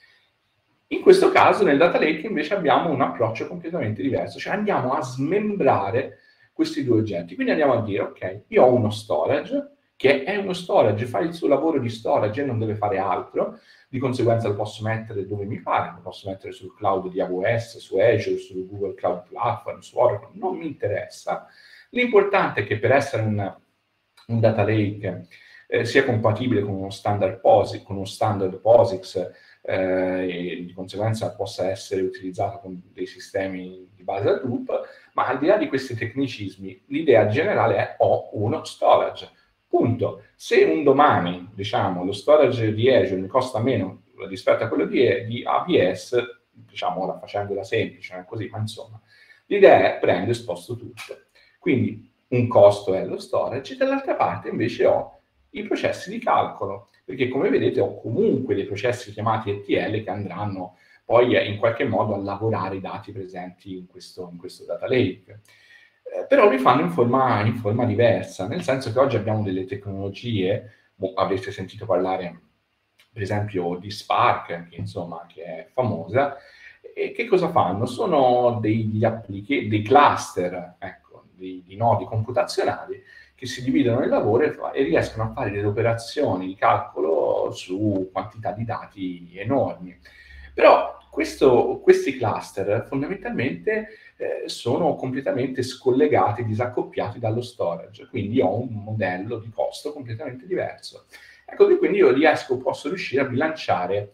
In questo caso nel data lake invece abbiamo un approccio completamente diverso, cioè andiamo a smembrare questi due oggetti. Quindi andiamo a dire, ok, io ho uno storage, che è uno storage, fa il suo lavoro di storage e non deve fare altro, di conseguenza lo posso mettere dove mi pare, lo posso mettere sul cloud di A W S, su Azure, su Google Cloud Platform, su Oracle, non mi interessa. L'importante è che per essere un, un data lake eh, sia compatibile con uno standard POSIX, con uno standard POSIX, eh, e di conseguenza possa essere utilizzato con dei sistemi di base Hadoop, ma al di là di questi tecnicismi, l'idea generale è ho uno storage. Punto. Se un domani, diciamo, lo storage di Azure mi costa meno rispetto a quello di, di A W S, diciamo, ora facendola semplice, non è così, ma insomma, l'idea è prendo e sposto tutto. Quindi un costo è lo storage, e dall'altra parte invece ho i processi di calcolo, perché come vedete ho comunque dei processi chiamati E T L che andranno poi in qualche modo a lavorare i dati presenti in questo, in questo data lake. Eh, però li fanno in forma, in forma diversa, nel senso che oggi abbiamo delle tecnologie, boh, avrete sentito parlare per esempio di Spark, che insomma che è famosa, e che cosa fanno? Sono degli applichi, dei cluster, ecco, di, di nodi computazionali che si dividono nel lavoro e, fa, e riescono a fare delle operazioni di calcolo su quantità di dati enormi. Però questo, questi cluster fondamentalmente eh, sono completamente scollegati, disaccoppiati dallo storage, quindi ho un modello di costo completamente diverso. Ecco che quindi io riesco, posso riuscire a bilanciare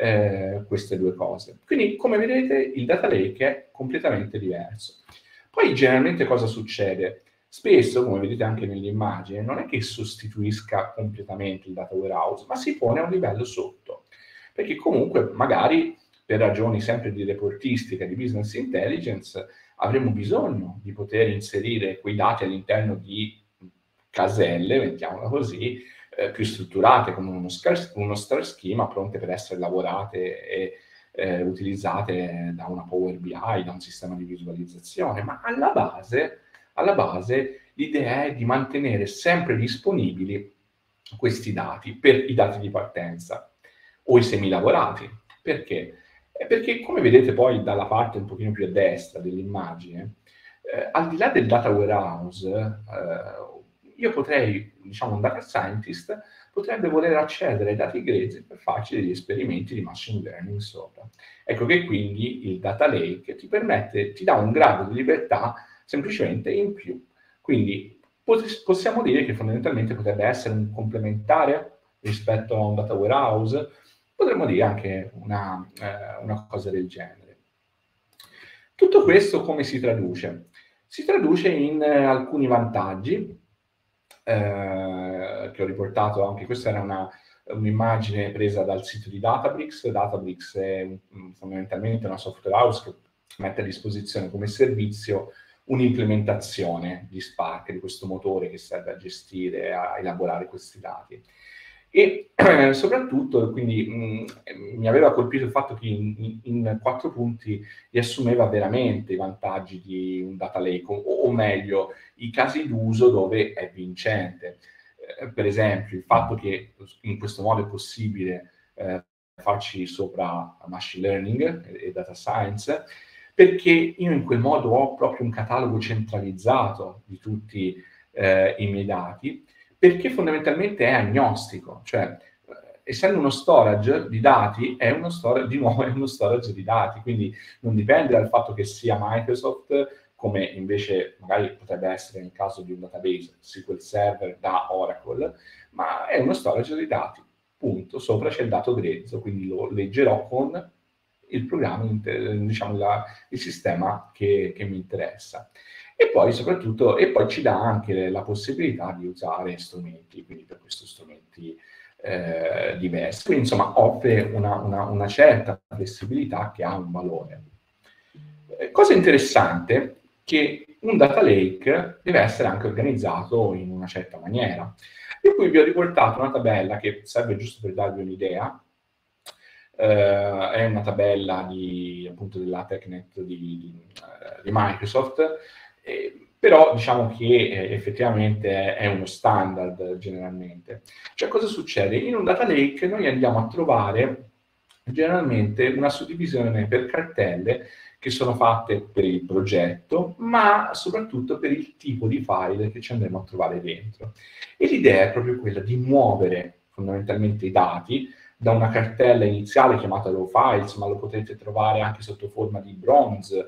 eh, queste due cose. Quindi, come vedete, il data lake è completamente diverso. Poi, generalmente, cosa succede? Spesso, come vedete anche nell'immagine, non è che sostituisca completamente il data warehouse, ma si pone a un livello sotto. Perché comunque, magari, per ragioni sempre di reportistica, di business intelligence, avremo bisogno di poter inserire quei dati all'interno di caselle, mettiamola così, eh, più strutturate, come uno, scar- uno star schema, pronte per essere lavorate e eh, utilizzate da una Power B I, da un sistema di visualizzazione, ma alla base, alla base l'idea è di mantenere sempre disponibili questi dati per i dati di partenza o i semilavorati. Perché? Eh, perché come vedete poi dalla parte un pochino più a destra dell'immagine, eh, al di là del data warehouse, eh, io potrei, diciamo un data scientist, potrebbe voler accedere ai dati grezzi per farci degli esperimenti di machine learning sopra. Ecco che quindi il data lake ti permette, ti dà un grado di libertà semplicemente in più. Quindi possiamo dire che fondamentalmente potrebbe essere un complementare rispetto a un data warehouse, potremmo dire anche una, eh, una cosa del genere. Tutto questo come si traduce? Si traduce in eh, alcuni vantaggi, Eh, che ho riportato anche, questa era una, un'immagine presa dal sito di Databricks. Databricks è un, fondamentalmente una software house che mette a disposizione come servizio un'implementazione di Spark, di questo motore che serve a gestire, a elaborare questi dati. E eh, soprattutto, quindi, mh, mi aveva colpito il fatto che in, in quattro punti riassumeva veramente i vantaggi di un data lake, o, o meglio, i casi d'uso dove è vincente. Eh, per esempio, il fatto che in questo modo è possibile eh, farci sopra machine learning e, e data science, perché io in quel modo ho proprio un catalogo centralizzato di tutti eh, i miei dati, perché fondamentalmente è agnostico, cioè essendo uno storage di dati, è uno storage, di nuovo è uno storage di dati, quindi non dipende dal fatto che sia Microsoft, come invece magari potrebbe essere nel caso di un database S Q L Server da Oracle, ma è uno storage di dati, punto. Sopra c'è il dato grezzo, quindi lo leggerò con il programma, diciamo la, il sistema che, che mi interessa. E poi soprattutto, e poi ci dà anche la possibilità di usare strumenti, quindi per questi strumenti eh, diversi. Quindi insomma offre una, una, una certa flessibilità che ha un valore. Eh, cosa interessante, che un data lake deve essere anche organizzato in una certa maniera. E qui vi ho riportato una tabella che serve giusto per darvi un'idea. Uh, è una tabella di, appunto, della TechNet di, di, uh, di Microsoft, eh, però diciamo che eh, effettivamente è uno standard generalmente. Cioè, cosa succede? In un data lake noi andiamo a trovare generalmente una suddivisione per cartelle che sono fatte per il progetto, ma soprattutto per il tipo di file che ci andremo a trovare dentro. E l'idea è proprio quella di muovere fondamentalmente i dati da una cartella iniziale chiamata raw files, ma lo potete trovare anche sotto forma di bronze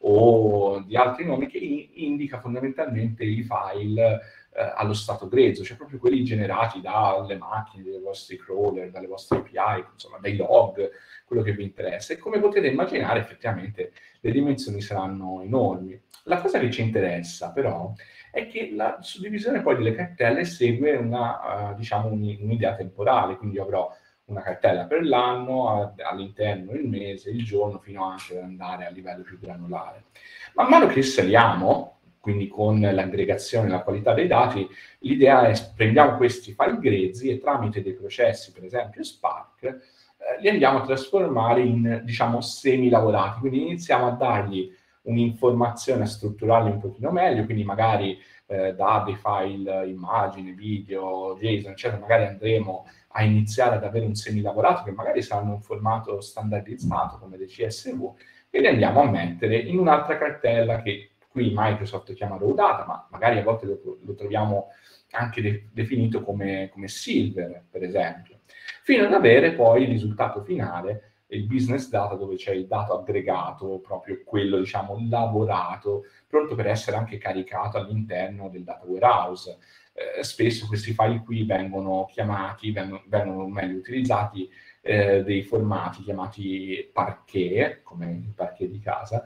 o di altri nomi, che indica fondamentalmente i file eh, allo stato grezzo, cioè proprio quelli generati dalle macchine, dai vostri crawler, dalle vostre A P I, insomma dai log, quello che vi interessa. E come potete immaginare, effettivamente le dimensioni saranno enormi. La cosa che ci interessa però è che la suddivisione poi delle cartelle segue una, uh, diciamo, un'idea temporale, quindi avrò una cartella per l'anno, all'interno il mese, il giorno, fino anche ad andare a livello più granulare. Man mano che saliamo, quindi con l'aggregazione e la qualità dei dati, l'idea è prendiamo questi file grezzi e tramite dei processi, per esempio Spark, eh, li andiamo a trasformare in, diciamo, semi-lavorati, quindi iniziamo a dargli un'informazione, a strutturarli un pochino meglio, quindi magari eh, da dei file immagini, video, JSON, eccetera, magari andremo a iniziare ad avere un semilavorato che magari saranno un formato standardizzato come dei C S V, e li andiamo a mettere in un'altra cartella che qui Microsoft chiama raw data, ma magari a volte lo, lo troviamo anche de- definito come, come Silver, per esempio, fino ad avere poi il risultato finale, il business data, dove c'è il dato aggregato, proprio quello, diciamo, lavorato, pronto per essere anche caricato all'interno del data warehouse. Eh, spesso questi file qui vengono chiamati, vengono, vengono meglio utilizzati eh, dei formati chiamati parquet, come il parquet di casa,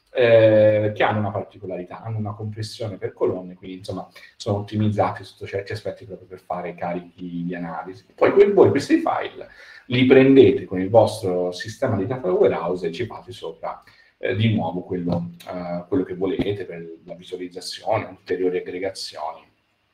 eh, che hanno una particolarità, hanno una compressione per colonne, quindi insomma sono ottimizzati sotto certi aspetti proprio per fare carichi di analisi. Poi voi questi file li prendete con il vostro sistema di data warehouse e ci fate sopra eh, di nuovo quello, eh, quello che volete per la visualizzazione, ulteriori aggregazioni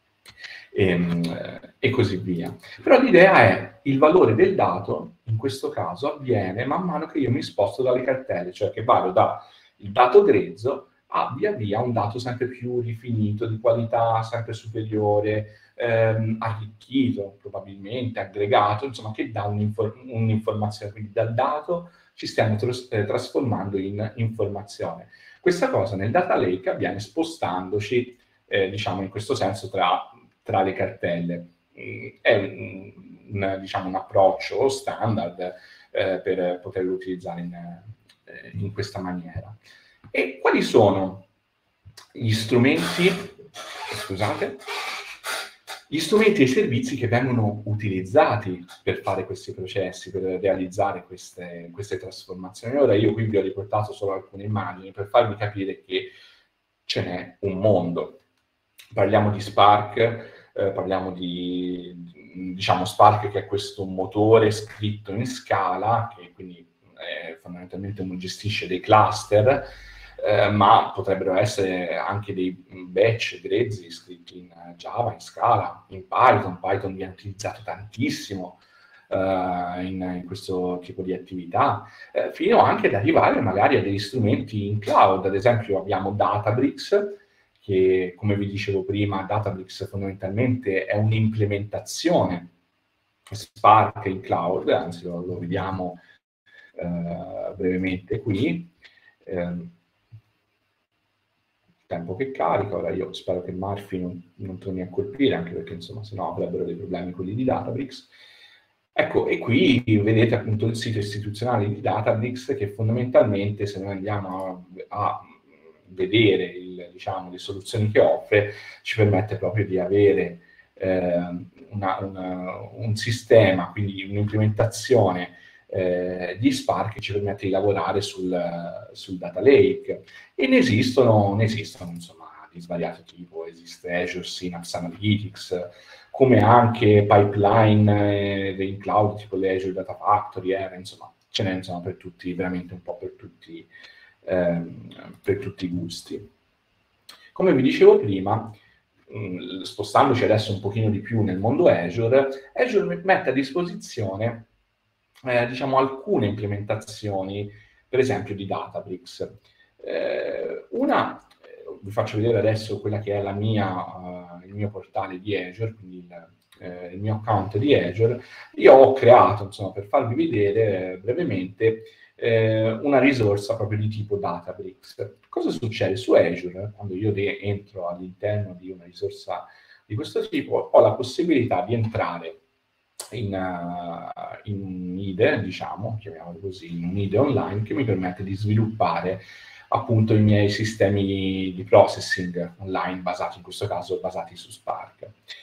e, e così via. Però l'idea è il valore del dato, in questo caso, avviene man mano che io mi sposto dalle cartelle, cioè che vado dal dato grezzo a via via un dato sempre più rifinito, di qualità sempre superiore, ehm, arricchito probabilmente, aggregato, insomma che dà un'infor- un'informazione, quindi dal dato ci stiamo tros- eh, trasformando in informazione. Questa cosa nel data lake avviene spostandoci, eh, diciamo in questo senso, tra tra le cartelle. È un, un, diciamo, un approccio standard eh, per poterlo utilizzare in, eh, in questa maniera. E quali sono gli strumenti, scusate, gli strumenti e i servizi che vengono utilizzati per fare questi processi, per realizzare queste, queste trasformazioni? Ora io qui vi ho riportato solo alcune immagini per farvi capire che ce n'è un mondo. Parliamo di Spark, Eh, parliamo di, diciamo, Spark, che è questo motore scritto in Scala, che quindi eh, fondamentalmente gestisce dei cluster, eh, ma potrebbero essere anche dei batch grezzi scritti in Java, in Scala, in Python. Python viene utilizzato tantissimo uh, in, in questo tipo di attività, eh, fino anche ad arrivare magari a degli strumenti in cloud. Ad esempio abbiamo Databricks, che, come vi dicevo prima, Databricks fondamentalmente è un'implementazione Spark in cloud, anzi lo, lo vediamo uh, brevemente qui. Um, tempo che carica, ora io spero che Murphy non, non torni a colpire, anche perché insomma se no avrebbero dei problemi quelli di Databricks. Ecco, e qui vedete appunto il sito istituzionale di Databricks, che fondamentalmente, se noi andiamo a, a vedere il, diciamo, le soluzioni che offre, ci permette proprio di avere eh, una, una, un sistema, quindi un'implementazione eh, di Spark che ci permette di lavorare sul, sul data lake. E ne esistono, ne esistono insomma di svariato tipo. Esiste Azure Synapse Analytics, come anche pipeline eh, in cloud tipo le Azure Data Factory, eh, insomma ce ne sono per tutti, veramente un po' per tutti, ehm, per tutti i gusti. Come vi dicevo prima, mh, spostandoci adesso un pochino di più nel mondo Azure, Azure mette a disposizione eh, diciamo alcune implementazioni, per esempio di Databricks. Eh, una, eh, vi faccio vedere adesso quella che è la mia, uh, il mio portale di Azure, quindi il, eh, il mio account di Azure. Io ho creato, insomma, per farvi vedere eh, brevemente, eh, una risorsa proprio di tipo Databricks. Cosa succede? Su Azure, quando io entro all'interno di una risorsa di questo tipo, ho la possibilità di entrare in, uh, in un I D E, diciamo, chiamiamolo così, in un I D E online che mi permette di sviluppare appunto i miei sistemi di processing online basati, in questo caso, basati su Spark.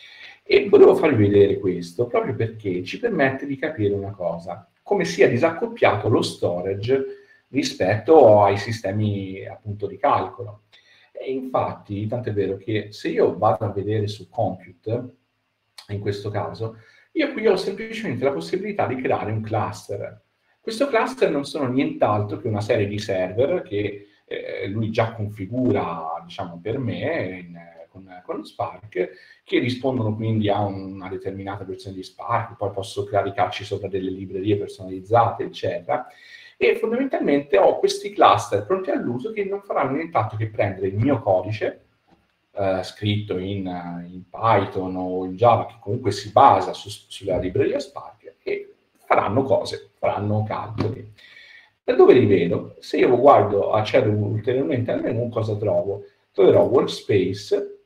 E volevo farvi vedere questo proprio perché ci permette di capire una cosa, come sia disaccoppiato lo storage rispetto ai sistemi appunto di calcolo. E infatti, tanto è vero che se io vado a vedere su Compute, in questo caso, io qui ho semplicemente la possibilità di creare un cluster. Questo cluster non sono nient'altro che una serie di server che eh, lui già configura, diciamo, per me in, con, con Spark, che rispondono quindi a una determinata versione di Spark, poi posso caricarci sopra delle librerie personalizzate, eccetera. E fondamentalmente ho questi cluster pronti all'uso che non faranno nient'altro che prendere il mio codice, Uh, scritto in, uh, in Python o in Java, che comunque si basa su, sulla libreria Spark, e faranno cose, faranno calcoli. Da dove li vedo? Se io guardo, accedo ulteriormente al menu, cosa trovo? Troverò workspace,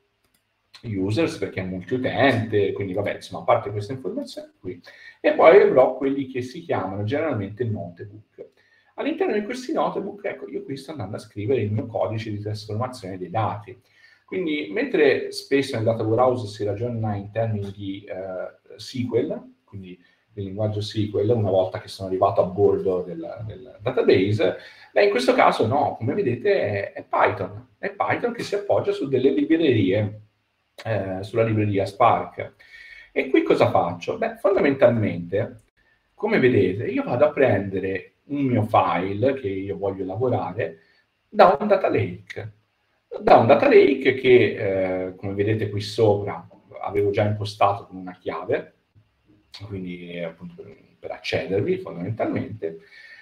users, perché è multiutente, quindi vabbè, insomma, a parte queste informazioni qui, e poi avrò quelli che si chiamano generalmente notebook. All'interno di questi notebook, ecco, io qui sto andando a scrivere il mio codice di trasformazione dei dati. Quindi, mentre spesso nel data warehouse si ragiona in termini di eh, S Q L, quindi del linguaggio S Q L, una volta che sono arrivato a bordo del, del database, beh, in questo caso no, come vedete è, è Python, è Python che si appoggia su delle librerie, eh, sulla libreria Spark. E qui cosa faccio? Beh, fondamentalmente, come vedete, io vado a prendere un mio file che io voglio lavorare da un data lake. Da un data lake che, eh, come vedete qui sopra, avevo già impostato con una chiave, quindi appunto per, per accedervi fondamentalmente,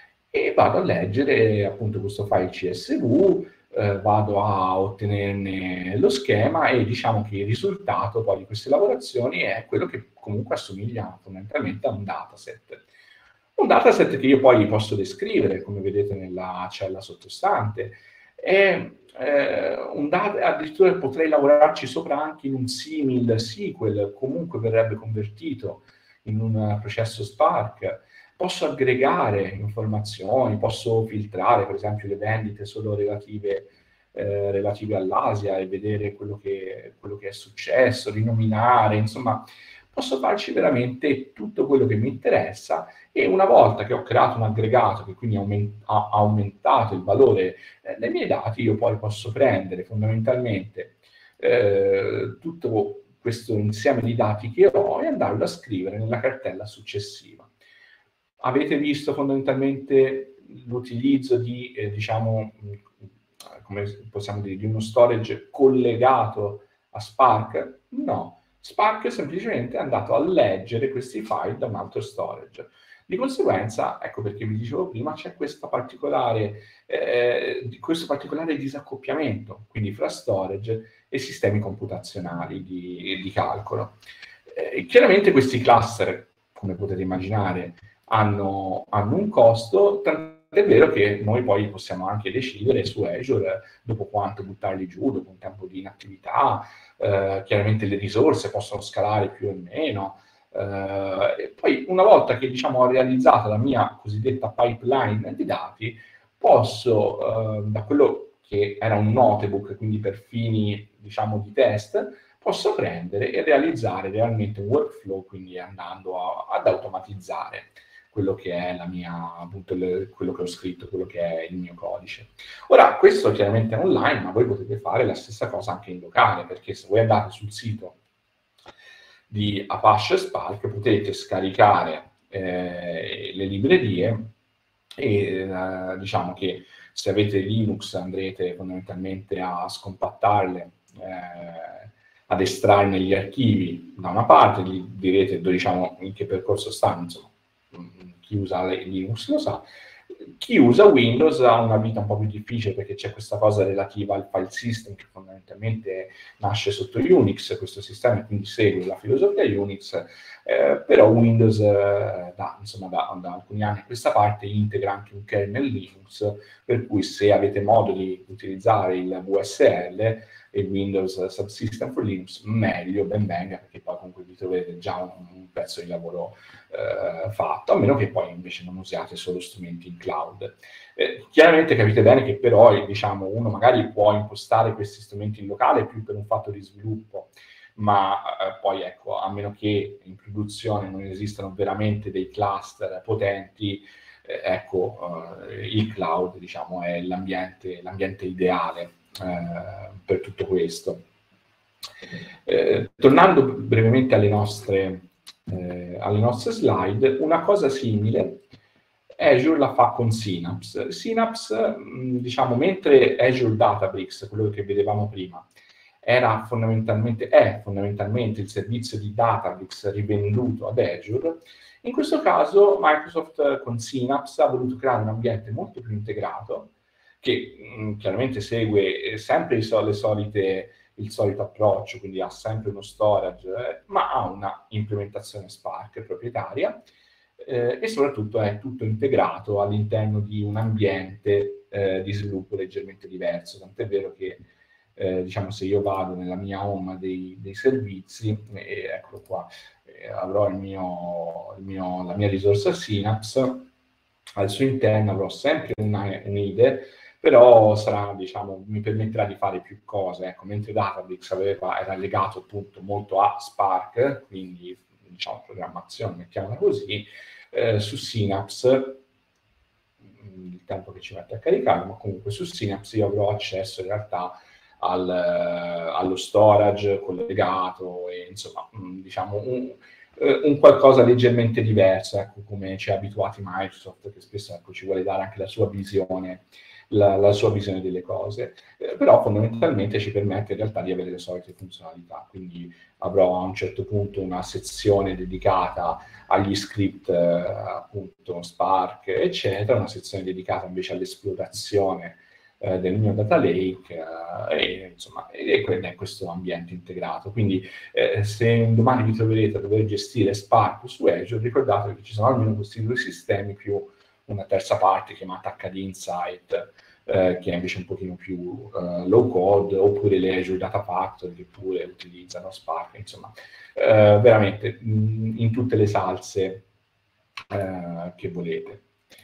e vado a leggere appunto questo file C S V, eh, vado a ottenerne lo schema e diciamo che il risultato poi di queste lavorazioni è quello che comunque assomiglia fondamentalmente a un dataset. Un dataset che io poi posso descrivere, come vedete nella cella sottostante. È, eh, un data, addirittura potrei lavorarci sopra anche in un simil S Q L, comunque verrebbe convertito in un processo Spark. Posso aggregare informazioni, posso filtrare per esempio le vendite solo relative, eh, relative all'Asia e vedere quello che, quello che è successo, rinominare, insomma, posso farci veramente tutto quello che mi interessa. E una volta che ho creato un aggregato che quindi aument- ha aumentato il valore eh, dei miei dati, io poi posso prendere fondamentalmente eh, tutto questo insieme di dati che ho e andarlo a scrivere nella cartella successiva. Avete visto fondamentalmente l'utilizzo di, eh, diciamo, come possiamo dire, di uno storage collegato a Spark? No. Spark semplicemente è andato a leggere questi file da un altro storage. Di conseguenza, ecco perché vi dicevo prima, c'è questa particolare, eh, questo particolare disaccoppiamento, quindi fra storage e sistemi computazionali di, di calcolo. Eh, chiaramente questi cluster, come potete immaginare, hanno, hanno un costo, tant'è vero che noi poi possiamo anche decidere su Azure dopo quanto buttarli giù, dopo un tempo di inattività. Eh, chiaramente le risorse possono scalare più o meno. Uh, e poi una volta che diciamo ho realizzato la mia cosiddetta pipeline di dati, posso, uh, da quello che era un notebook, quindi per fini diciamo di test, posso prendere e realizzare realmente un workflow, quindi andando a, ad automatizzare quello che è la mia, appunto, le, quello che ho scritto, quello che è il mio codice. Ora, questo chiaramente è online, ma voi potete fare la stessa cosa anche in locale, perché se voi andate sul sito di Apache Spark potete scaricare eh, le librerie e eh, diciamo che se avete Linux andrete fondamentalmente a scompattarle, eh, ad estrarne gli archivi da una parte, gli direte diciamo in che percorso stanno, insomma, chi usa Linux lo sa. Chi usa Windows ha una vita un po' più difficile perché c'è questa cosa relativa al file system che fondamentalmente nasce sotto Unix, questo sistema quindi segue la filosofia Unix, eh, però Windows eh, da, insomma, da, da alcuni anni a questa parte integra anche un kernel Linux, per cui se avete modo di utilizzare il V S L, il Windows Subsystem for Linux, meglio, ben venga, perché poi comunque vi troverete già un, un pezzo di lavoro eh, fatto, a meno che poi invece non usiate solo strumenti in cloud. Eh, chiaramente capite bene che però diciamo, uno magari può impostare questi strumenti in locale più per un fatto di sviluppo, ma eh, poi ecco, a meno che in produzione non esistano veramente dei cluster potenti, eh, ecco, eh, il cloud diciamo, è l'ambiente, l'ambiente ideale eh, per tutto questo. Eh, tornando brevemente alle nostre, eh, alle nostre slide, una cosa simile Azure la fa con Synapse. Synapse, mh, diciamo, mentre Azure Databricks, quello che vedevamo prima, era fondamentalmente, è fondamentalmente il servizio di Databricks rivenduto ad Azure, in questo caso Microsoft con Synapse ha voluto creare un ambiente molto più integrato, che mh, chiaramente segue sempre i so- le solite, il solito approccio, quindi ha sempre uno storage, eh, ma ha una implementazione Spark proprietaria, eh, e soprattutto è tutto integrato all'interno di un ambiente eh, di sviluppo leggermente diverso, tant'è vero che eh, diciamo se io vado nella mia home dei, dei servizi, e eccolo qua, eh, avrò il mio, il mio, la mia risorsa Synapse, al suo interno avrò sempre una, un'I D E, però sarà, diciamo, mi permetterà di fare più cose, ecco, mentre Databricks aveva, era legato appunto molto a Spark, quindi diciamo programmazione, mettiamola così, eh, su Synapse, il tempo che ci mette a caricare, ma comunque su Synapse io avrò accesso in realtà al, allo storage collegato e insomma, diciamo, un, un qualcosa leggermente diverso, ecco, come ci ha abituati Microsoft, che spesso ecco, ci vuole dare anche la sua visione, la, la sua visione delle cose, eh, però fondamentalmente ci permette in realtà di avere le solite funzionalità, quindi avrò a un certo punto una sezione dedicata agli script, eh, appunto Spark, eccetera, una sezione dedicata invece all'esplorazione eh, del mio data lake, eh, e insomma, e è questo ambiente integrato. Quindi eh, se domani vi troverete a dover gestire Spark su Azure, ricordatevi che ci sono almeno questi due sistemi più una terza parte chiamata H D Insight, eh, che è invece un pochino più uh, low code, oppure le Azure Data Factory che pure utilizzano Spark, insomma, eh, veramente mh, in tutte le salse eh, che volete.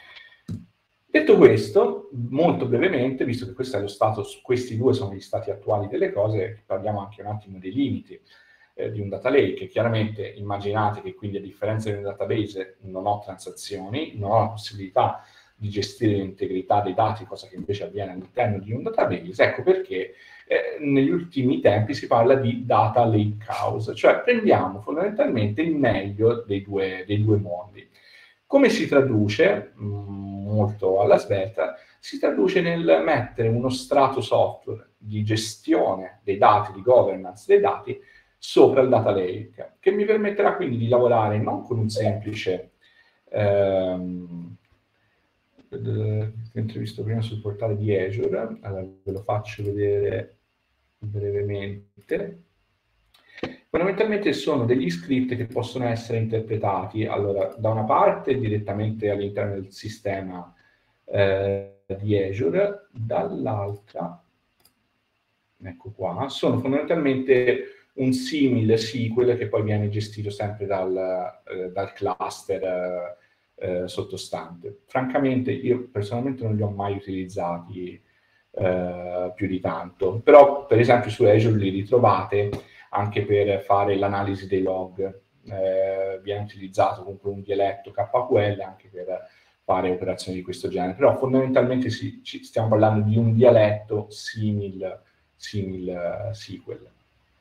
Detto questo, molto brevemente, visto che questo è lo stato, questi due sono gli stati attuali delle cose, parliamo anche un attimo dei limiti eh, di un data lake. Chiaramente immaginate che quindi a differenza di un database non ho transazioni, non ho la possibilità di gestire l'integrità dei dati, cosa che invece avviene all'interno di un database. Ecco perché eh, negli ultimi tempi si parla di data lake house, cioè prendiamo fondamentalmente il meglio dei due, dei due mondi. Come si traduce, molto alla svelta, si traduce nel mettere uno strato software di gestione dei dati, di governance dei dati, sopra il data lake, che mi permetterà quindi di lavorare non con un semplice, ehm, mentre visto prima sul portale di Azure, allora ve lo faccio vedere brevemente. Fondamentalmente sono degli script che possono essere interpretati, allora, da una parte direttamente all'interno del sistema eh, di Azure, dall'altra, ecco qua, sono fondamentalmente un simile S Q L che poi viene gestito sempre dal, eh, dal cluster eh, sottostante. Francamente io personalmente non li ho mai utilizzati eh, più di tanto, però per esempio su Azure li ritrovate anche per fare l'analisi dei log, eh, viene utilizzato comunque un dialetto K Q L anche per fare operazioni di questo genere, però fondamentalmente si, ci stiamo parlando di un dialetto simil, simil uh, S Q L.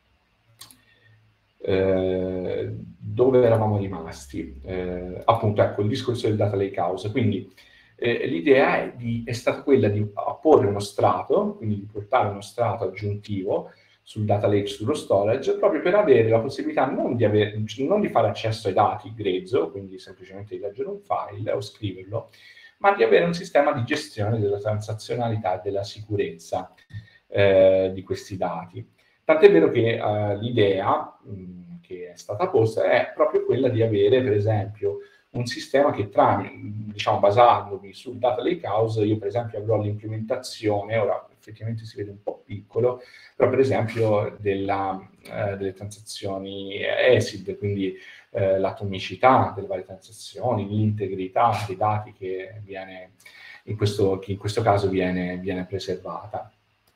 Eh, dove eravamo rimasti? Eh, appunto, ecco, il discorso del data lake house. Quindi eh, l'idea è, di, è stata quella di apporre uno strato, quindi di portare uno strato aggiuntivo sul data lake, sullo storage, proprio per avere la possibilità non di, avere, non di fare accesso ai dati grezzo, quindi semplicemente di leggere un file o scriverlo, ma di avere un sistema di gestione della transazionalità e della sicurezza eh, di questi dati. Tant'è vero che uh, l'idea mh, che è stata posta è proprio quella di avere, per esempio, un sistema che tra, diciamo, basandomi sul data lakehouse, io per esempio avrò l'implementazione, ora effettivamente si vede un po' piccolo, però per esempio della, eh, delle transazioni A C I D, quindi eh, l'atomicità delle varie transazioni, l'integrità dei dati che viene, in questo, che in questo caso viene, viene preservata.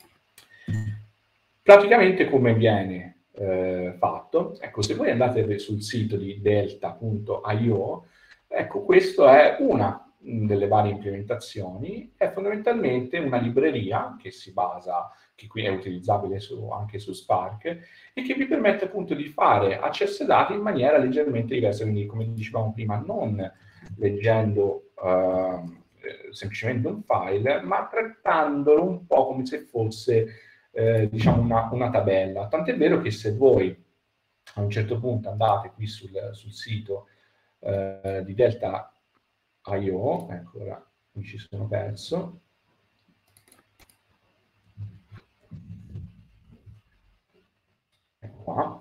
Praticamente come viene eh, fatto? Ecco, se voi andate sul sito di delta punto i o, ecco, questa è una delle varie implementazioni, è fondamentalmente una libreria che si basa, che qui è utilizzabile su, anche su Spark, e che vi permette appunto di fare accesso ai dati in maniera leggermente diversa, quindi come dicevamo prima, non leggendo eh, semplicemente un file, ma trattandolo un po' come se fosse Eh, diciamo una, una tabella. Tant'è vero che se voi a un certo punto andate qui sul, sul sito eh, di delta punto i o, ecco, ora mi ci sono perso, ecco qua,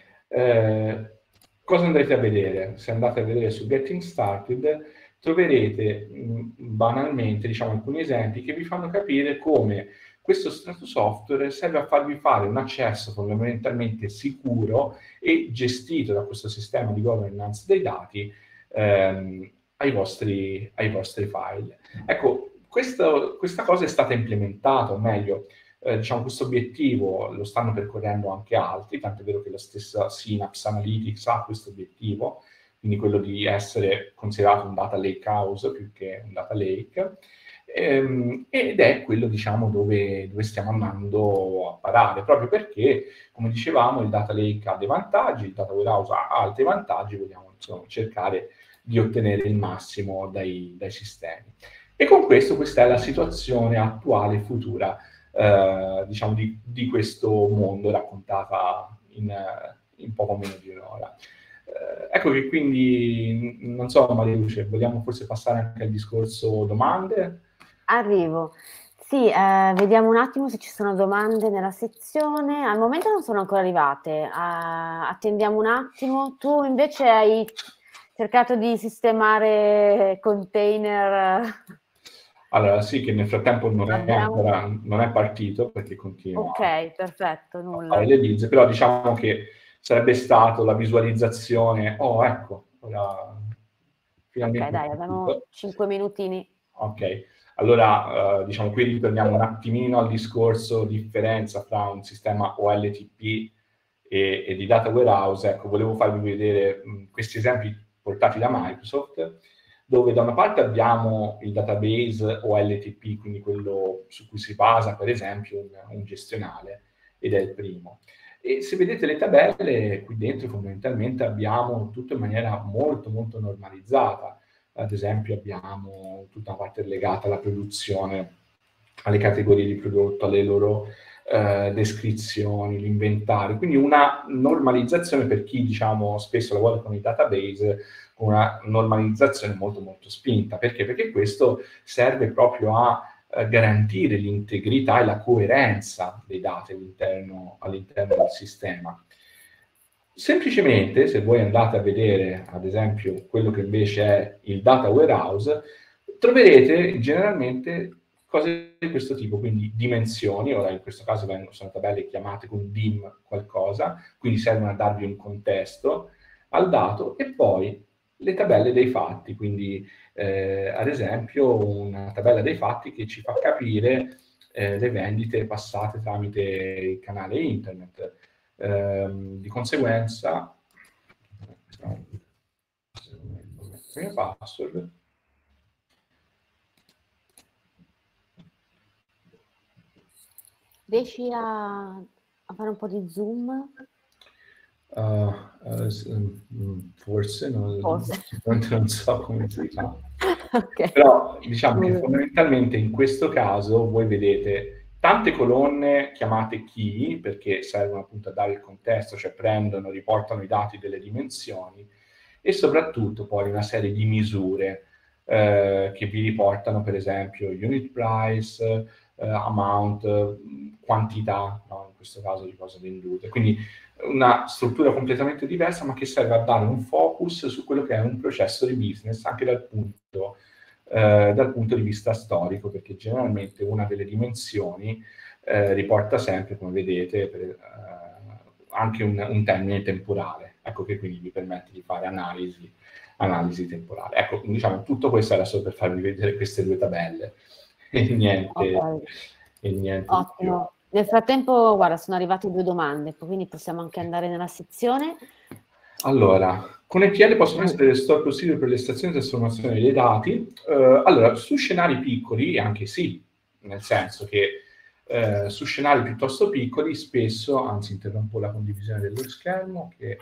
eh, cosa andrete a vedere? Se andate a vedere su Getting Started troverete mh, banalmente, diciamo, alcuni esempi che vi fanno capire come questo strato software serve a farvi fare un accesso fondamentalmente sicuro e gestito da questo sistema di governance dei dati ehm, ai, vostri, ai vostri file. Ecco, questo, questa cosa è stata implementata, o meglio, eh, diciamo, questo obiettivo lo stanno percorrendo anche altri, tanto è vero che la stessa Synapse Analytics ha questo obiettivo, quindi quello di essere considerato un data lake house più che un data lake, ehm, ed è quello, diciamo, dove, dove stiamo andando a parare, proprio perché, come dicevamo, il data lake ha dei vantaggi, il data warehouse ha altri vantaggi, vogliamo insomma, cercare di ottenere il massimo dai, dai sistemi. E con questo questa è la situazione attuale e futura, eh, diciamo, di, di questo mondo raccontata in, in poco meno di un'ora. Eh, ecco che quindi, non so, Mariluce, vogliamo forse passare anche al discorso domande? Arrivo. Sì, eh, vediamo un attimo se ci sono domande nella sezione. Al momento non sono ancora arrivate. Uh, attendiamo un attimo. Tu invece hai cercato di sistemare container. Allora sì, che nel frattempo non è Abbiamo... ancora non è partito perché continua ok, perfetto, nulla. a fare le build, però diciamo che sarebbe stato la visualizzazione. Oh, ecco, ora finalmente. Ok, dai, abbiamo cinque minutini. Ok, allora eh, diciamo qui ritorniamo un attimino al discorso differenza tra un sistema O L T P e, e di data warehouse. Ecco, volevo farvi vedere mh, questi esempi portati da Microsoft, dove da una parte abbiamo il database O L T P, quindi quello su cui si basa per esempio un, un gestionale, ed è il primo. E se vedete le tabelle, qui dentro fondamentalmente abbiamo tutto in maniera molto molto normalizzata. Ad esempio abbiamo tutta una parte legata alla produzione, alle categorie di prodotto, alle loro eh, descrizioni, l'inventario, quindi una normalizzazione per chi, diciamo, spesso lavora con i database, una normalizzazione molto molto spinta. Perché? Perché questo serve proprio a eh, garantire l'integrità e la coerenza dei dati all'interno, all'interno del sistema. Semplicemente, se voi andate a vedere, ad esempio, quello che invece è il data warehouse, troverete generalmente cose di questo tipo, quindi dimensioni, ora in questo caso vengono, sono tabelle chiamate con dim qualcosa, cosa, quindi servono a darvi un contesto al dato, e poi le tabelle dei fatti, quindi eh, ad esempio una tabella dei fatti che ci fa capire eh, le vendite passate tramite il canale internet. Eh, di conseguenza, il mio password. Riesci a, a fare un po' di zoom? Uh, uh, forse, non, Forse. non so come si fa. Okay. Però diciamo che fondamentalmente in questo caso voi vedete tante colonne chiamate key, perché servono appunto a dare il contesto, cioè prendono, riportano i dati delle dimensioni, e soprattutto poi una serie di misure eh, che vi riportano per esempio unit price, eh, amount, quantità, no? In questo caso di cose vendute. Quindi una struttura completamente diversa, ma che serve a dare un focus su quello che è un processo di business anche dal punto, eh, dal punto di vista storico, perché generalmente una delle dimensioni eh, riporta sempre, come vedete, per, eh, anche un, un termine temporale, ecco, che quindi vi permette di fare analisi, analisi temporale. Ecco, diciamo, tutto questo era solo per farvi vedere queste due tabelle e niente, Okay. e niente di più. Ottimo. Nel frattempo, guarda, sono arrivate due domande, quindi possiamo anche andare nella sezione. Allora, con E T L possono essere store possibili per l'estrazione e trasformazione dei dati? Uh, allora, su scenari piccoli anche sì, nel senso che uh, su scenari piuttosto piccoli spesso, anzi interrompo la condivisione dello schermo che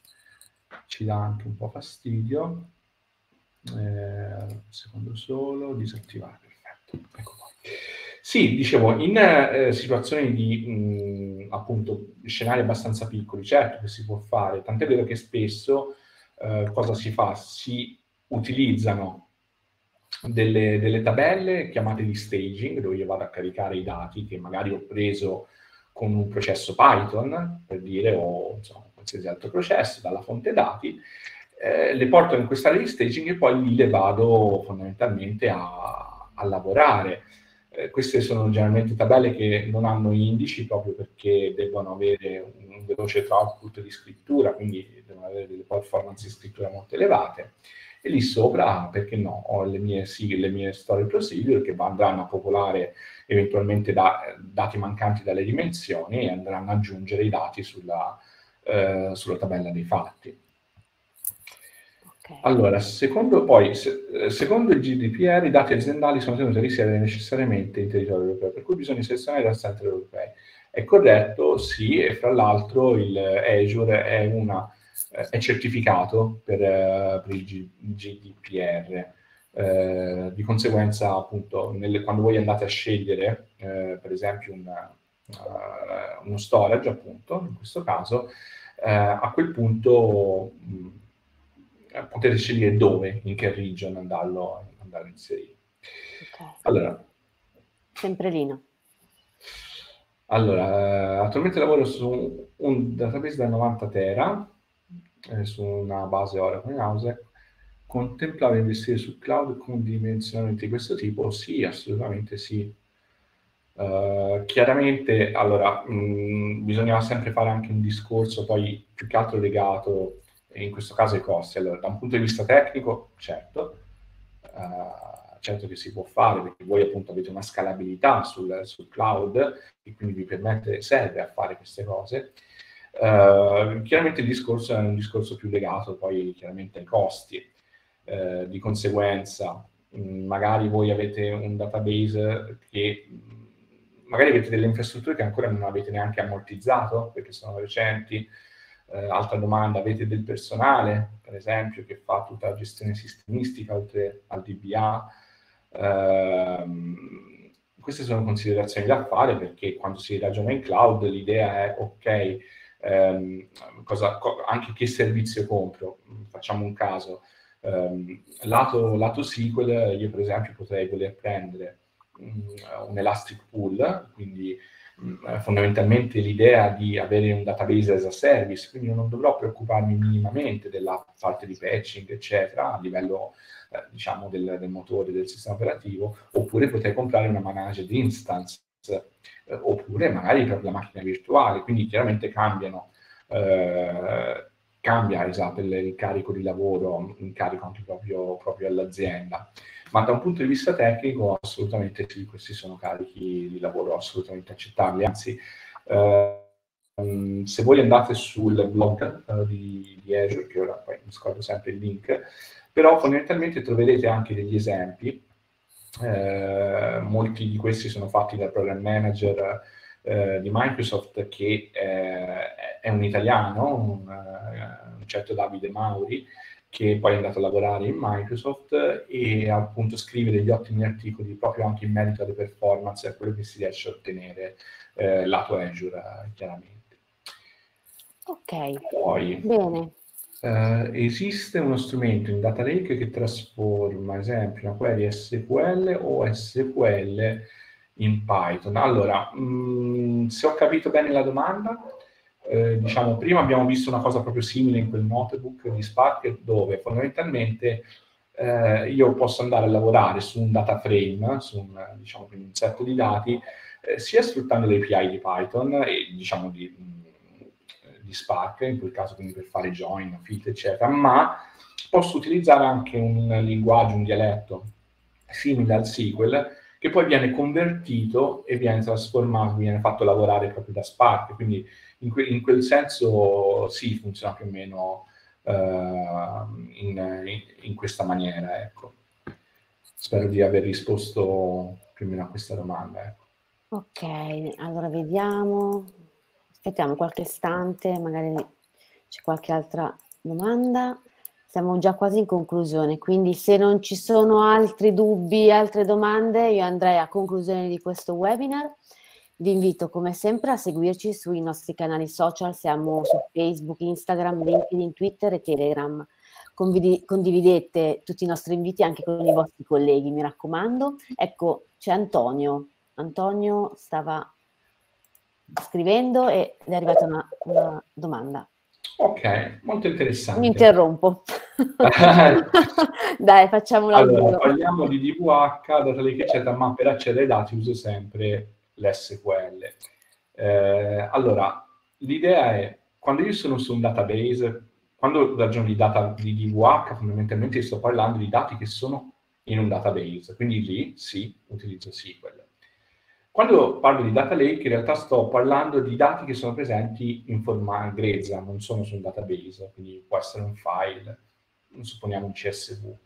ci dà anche un po' fastidio. Eh, un secondo solo, disattivare, perfetto. Ecco qua. Sì, dicevo, in eh, situazioni di mh, appunto scenari abbastanza piccoli, certo che si può fare, tant'è vero che spesso eh, cosa si fa? Si utilizzano delle, delle tabelle chiamate di staging, dove io vado a caricare i dati che magari ho preso con un processo Python, per dire, o insomma, qualsiasi altro processo, dalla fonte dati, eh, le porto in quest'area di staging e poi lì le vado fondamentalmente a, a lavorare. Eh, queste sono generalmente tabelle che non hanno indici proprio perché devono avere un veloce throughput di scrittura, quindi devono avere delle performance di scrittura molto elevate. E lì sopra, perché no, ho le mie, sì, le mie story procedure che andranno a popolare eventualmente da, dati mancanti dalle dimensioni e andranno ad aggiungere i dati sulla, eh, sulla tabella dei fatti. Okay. Allora, secondo, poi, se, secondo il G D P R i dati aziendali sono tenuti a risiedere necessariamente in territorio europeo, per cui bisogna selezionare i data center europei. È corretto? Sì, e fra l'altro il Azure è, una, è certificato per, per il G D P R. Eh, di conseguenza, appunto, nelle, quando voi andate a scegliere, eh, per esempio, una, uh, uno storage, appunto, in questo caso, eh, a quel punto mh, potete scegliere dove, in che region andarlo, andarlo a inserire. Okay. Allora, sempre Lino. Allora, attualmente lavoro su un database da novanta tera, eh, su una base Oracle in house. Contemplare investire su cloud con dimensionamenti di questo tipo? Sì, assolutamente sì. Uh, chiaramente, allora, mh, bisognava sempre fare anche un discorso poi più che altro legato, in questo caso, ai costi. Allora, da un punto di vista tecnico, certo, uh, certo che si può fare, perché voi appunto avete una scalabilità sul, sul cloud, e quindi vi permette, serve a fare queste cose. Uh, chiaramente il discorso è un discorso più legato poi chiaramente ai costi. Uh, di conseguenza, mh, magari voi avete un database che magari avete delle infrastrutture che ancora non avete neanche ammortizzato perché sono recenti. Eh, altra domanda, avete del personale, per esempio, che fa tutta la gestione sistemistica oltre al D B A? Eh, queste sono considerazioni da fare, perché quando si ragiona in cloud l'idea è, ok, ehm, cosa, co- anche che servizio compro? Facciamo un caso. Um, lato, lato S Q L, io per esempio potrei voler prendere un elastic pool, quindi mh, fondamentalmente l'idea di avere un database as a service, quindi non dovrò preoccuparmi minimamente della parte di patching, eccetera, a livello eh, diciamo del, del motore del sistema operativo, oppure potrei comprare una managed instance, eh, oppure magari per la macchina virtuale, quindi chiaramente cambiano eh, cambia esatto, il, il carico di lavoro in carico anche proprio, proprio all'azienda. Ma da un punto di vista tecnico assolutamente sì, questi sono carichi di lavoro assolutamente accettabili, anzi eh, se voi andate sul blog uh, di, di Azure, che ora poi mi scordo sempre il link, però fondamentalmente troverete anche degli esempi, eh, molti di questi sono fatti dal program manager eh, di Microsoft, che eh, è un italiano, un, uh, un certo Davide Mauri, che poi è andato a lavorare in Microsoft e appunto scrive degli ottimi articoli proprio anche in merito alle performance e a quello che si riesce a ottenere eh, lato Azure, chiaramente. Ok, Poi, bene. eh, esiste uno strumento in Data Lake che trasforma, ad esempio, una query S Q L o S Q L in Python. Allora, mh, se ho capito bene la domanda, eh, diciamo, prima abbiamo visto una cosa proprio simile in quel notebook di Spark, dove fondamentalmente eh, io posso andare a lavorare su un data frame, su un, diciamo, un set di dati, eh, sia sfruttando le A P I di Python e diciamo di, di Spark, in quel caso quindi per fare join, filter, eccetera, ma posso utilizzare anche un linguaggio, un dialetto simile al S Q L, che poi viene convertito e viene trasformato, viene fatto lavorare proprio da Spark, quindi in, que in quel senso sì, funziona più o meno uh, in, in, in questa maniera, ecco. Spero di aver risposto più o meno a questa domanda. Ecco. Ok, allora vediamo, aspettiamo qualche istante, magari c'è qualche altra domanda. Siamo già quasi in conclusione, quindi se non ci sono altri dubbi, altre domande, io andrei a conclusione di questo webinar. Vi invito come sempre a seguirci sui nostri canali social, siamo su Facebook, Instagram, LinkedIn, Twitter e Telegram. Convidi- condividete tutti i nostri inviti anche con i vostri colleghi, mi raccomando. Ecco, c'è Antonio. Antonio stava scrivendo e gli è arrivata una, una domanda. Ok, molto Mi interessante. interrompo. Dai, facciamola al Allora, volo. parliamo di D V H, Data Lake, eccetera, ma per accedere ai dati uso sempre l'S Q L. Eh, allora, l'idea è, quando io sono su un database, quando ragiono di data di D V H, fondamentalmente sto parlando di dati che sono in un database, quindi lì sì, utilizzo S Q L. Quando parlo di data lake, in realtà sto parlando di dati che sono presenti in forma grezza, non sono su un database, quindi può essere un file, supponiamo un C S V.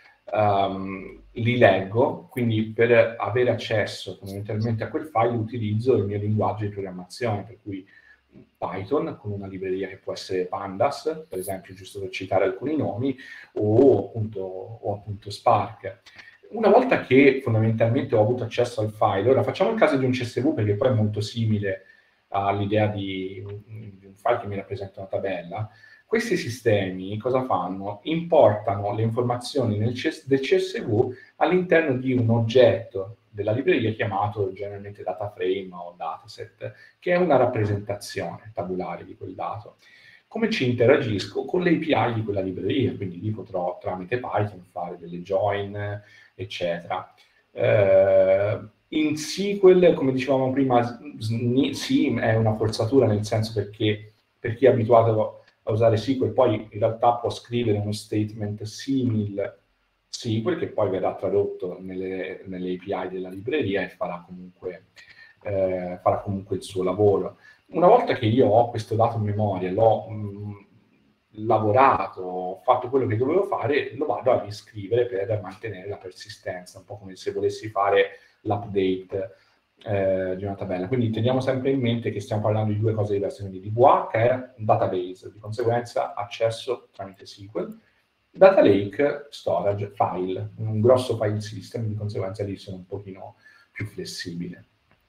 Um, li leggo, quindi per avere accesso fondamentalmente a quel file utilizzo il mio linguaggio di programmazione, per cui Python con una libreria che può essere Pandas, per esempio, giusto per citare alcuni nomi, o appunto, o appunto Spark. Una volta che fondamentalmente ho avuto accesso al file, ora facciamo il caso di un C S V perché poi è molto simile all'idea di, di un file che mi rappresenta una tabella. Questi sistemi cosa fanno? Importano le informazioni nel C S, del C S V all'interno di un oggetto della libreria chiamato generalmente data frame o dataset, che è una rappresentazione tabulare di quel dato. Come ci interagisco? Con le A P I di quella libreria, quindi lì potrò tramite Python fare delle join, eccetera. Eh, in S Q L, come dicevamo prima, sì, è una forzatura, nel senso perché per chi è abituato a usare S Q L poi in realtà può scrivere uno statement simile S Q L che poi verrà tradotto nelle, nelle A P I della libreria e farà comunque, eh, farà comunque il suo lavoro. Una volta che io ho questo dato in memoria, l'ho mh, lavorato, ho fatto quello che dovevo fare, lo vado a riscrivere per mantenere la persistenza, un po' come se volessi fare l'update eh, di una tabella. Quindi teniamo sempre in mente che stiamo parlando di due cose diverse, quindi D V H è un database, di conseguenza accesso tramite S Q L, Data Lake, storage, file, un grosso file system, di conseguenza lì sono un pochino più flessibile.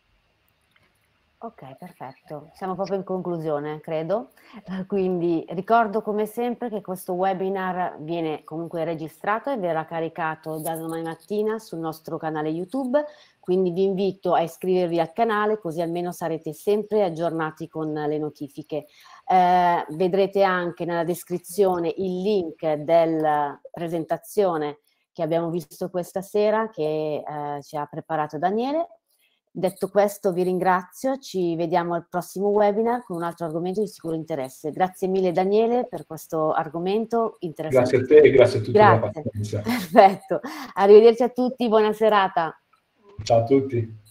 Ok, perfetto. Siamo proprio in conclusione, credo. Quindi ricordo come sempre che questo webinar viene comunque registrato e verrà caricato da domani mattina sul nostro canale YouTube, quindi vi invito a iscrivervi al canale così almeno sarete sempre aggiornati con le notifiche. Eh, vedrete anche nella descrizione il link della presentazione che abbiamo visto questa sera che eh, ci ha preparato Daniele. Detto questo vi ringrazio, ci vediamo al prossimo webinar con un altro argomento di sicuro interesse. Grazie mille Daniele per questo argomento interessante. Grazie a te e grazie a tutti grazie. per la pazienza. Perfetto, arrivederci a tutti, buona serata. Ciao a tutti.